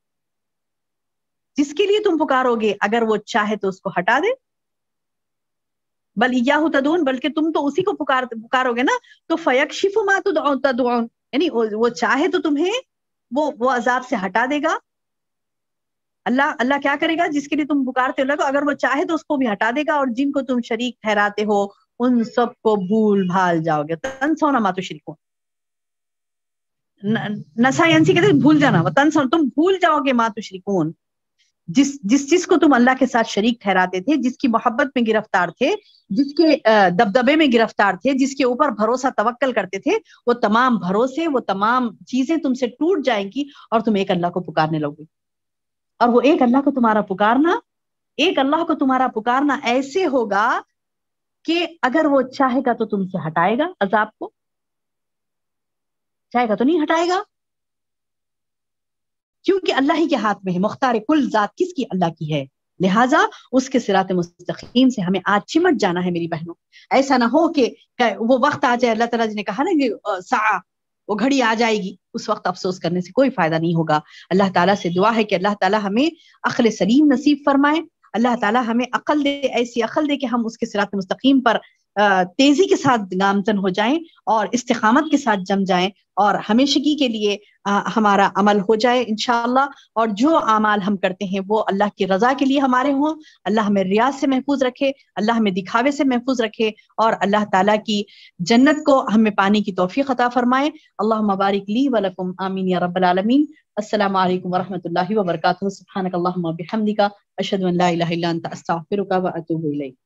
جس کے لیے تم پکارو گے, اگر وہ چاہے تو اس کو ہٹا دے. بل ایاہ تدعون, بلکہ تم تو اسی کو پکار پکارو گے نا, تو فیکشف ما تدعون, یعنی وہ چاہے تو تمہیں وہ وہ عذاب سے ہٹا دے گا. اللہ اللہ کیا کرے گا, جس کے لیے تم پکارتے ہو اللہ کو, اگر وہ چاہے تو اس کو بھی ہٹا دے گا, اور جن کو تم شریک ٹھہراتے ہو ان سب کو بھول بھال جاؤ گے. تنسون ما تشرکون, نسائنسی کہتے ہیں بھول جانا, تنسون تم بھول جاؤ گے ما تشرکون, جس جس چیز کو تم اللہ کے ساتھ شریک ٹھہراتے تھے، جس کی محبت میں گرفتار تھے، جس کے دبدبے میں گرفتار تھے، جس کے اوپر بھروسہ توکل کرتے تھے، وہ تمام بھروسے، وہ تمام چیزیں تم سے ٹوٹ جائیں گی اور تم ایک اللہ کو پکارنے لگو گے. اور وہ ایک اللہ کو تمہارا پکارنا، ایک اللہ کو تمہارا پکارنا ایسے ہوگا کہ اگر وہ چاہے گا تو تم سے ہٹائے گا عذاب کو، چاہے گا تو نہیں ہٹائے گا، کیونکہ اللہ ہی کے ہاتھ میں ہے. مختار کل ذات کس کی؟ اللہ کی ہے. لہٰذا اس کے صراط مستقیم سے ہمیں آج چمٹ جانا ہے میری بہنوں. ایسا نہ ہو کہ وہ وقت آ جائے، اللہ تعالیٰ جی نے کہا نا کہ ساعہ، وہ گھڑی آ جائے گی، اس وقت افسوس کرنے سے کوئی فائدہ نہیں ہوگا. اللہ تعالیٰ سے دعا ہے کہ اللہ تعالیٰ ہمیں عقل سلیم نصیب فرمائے، اللہ تعالیٰ ہمیں عقل دے، ایسی عقل دے کہ ہم اس کے صراط مستقیم پر تیزی کے ساتھ گامزن ہو جائیں اور استقامت کے ساتھ جم جائیں اور ہمیشگی کے لیے ہمارا عمل ہو جائے انشاءاللہ. اور جو اعمال ہم کرتے ہیں وہ اللہ کی رضا کے لیے ہمارے ہوں. اللہ ہمیں ریاض سے محفوظ رکھے، اللہ ہمیں دکھاوے سے محفوظ رکھے، اور اللہ تعالیٰ کی جنت کو ہمیں پانے کی توفیق عطا فرمائے. اللہم بارک لی ولکم، آمین یا رب العالمین. السلام علیکم ورحمۃ اللہ وبرکاتہ. سبحانک اللہم وبحمدک، اشہد ان لا الہ الا انت، استغفرک واتوب الیک.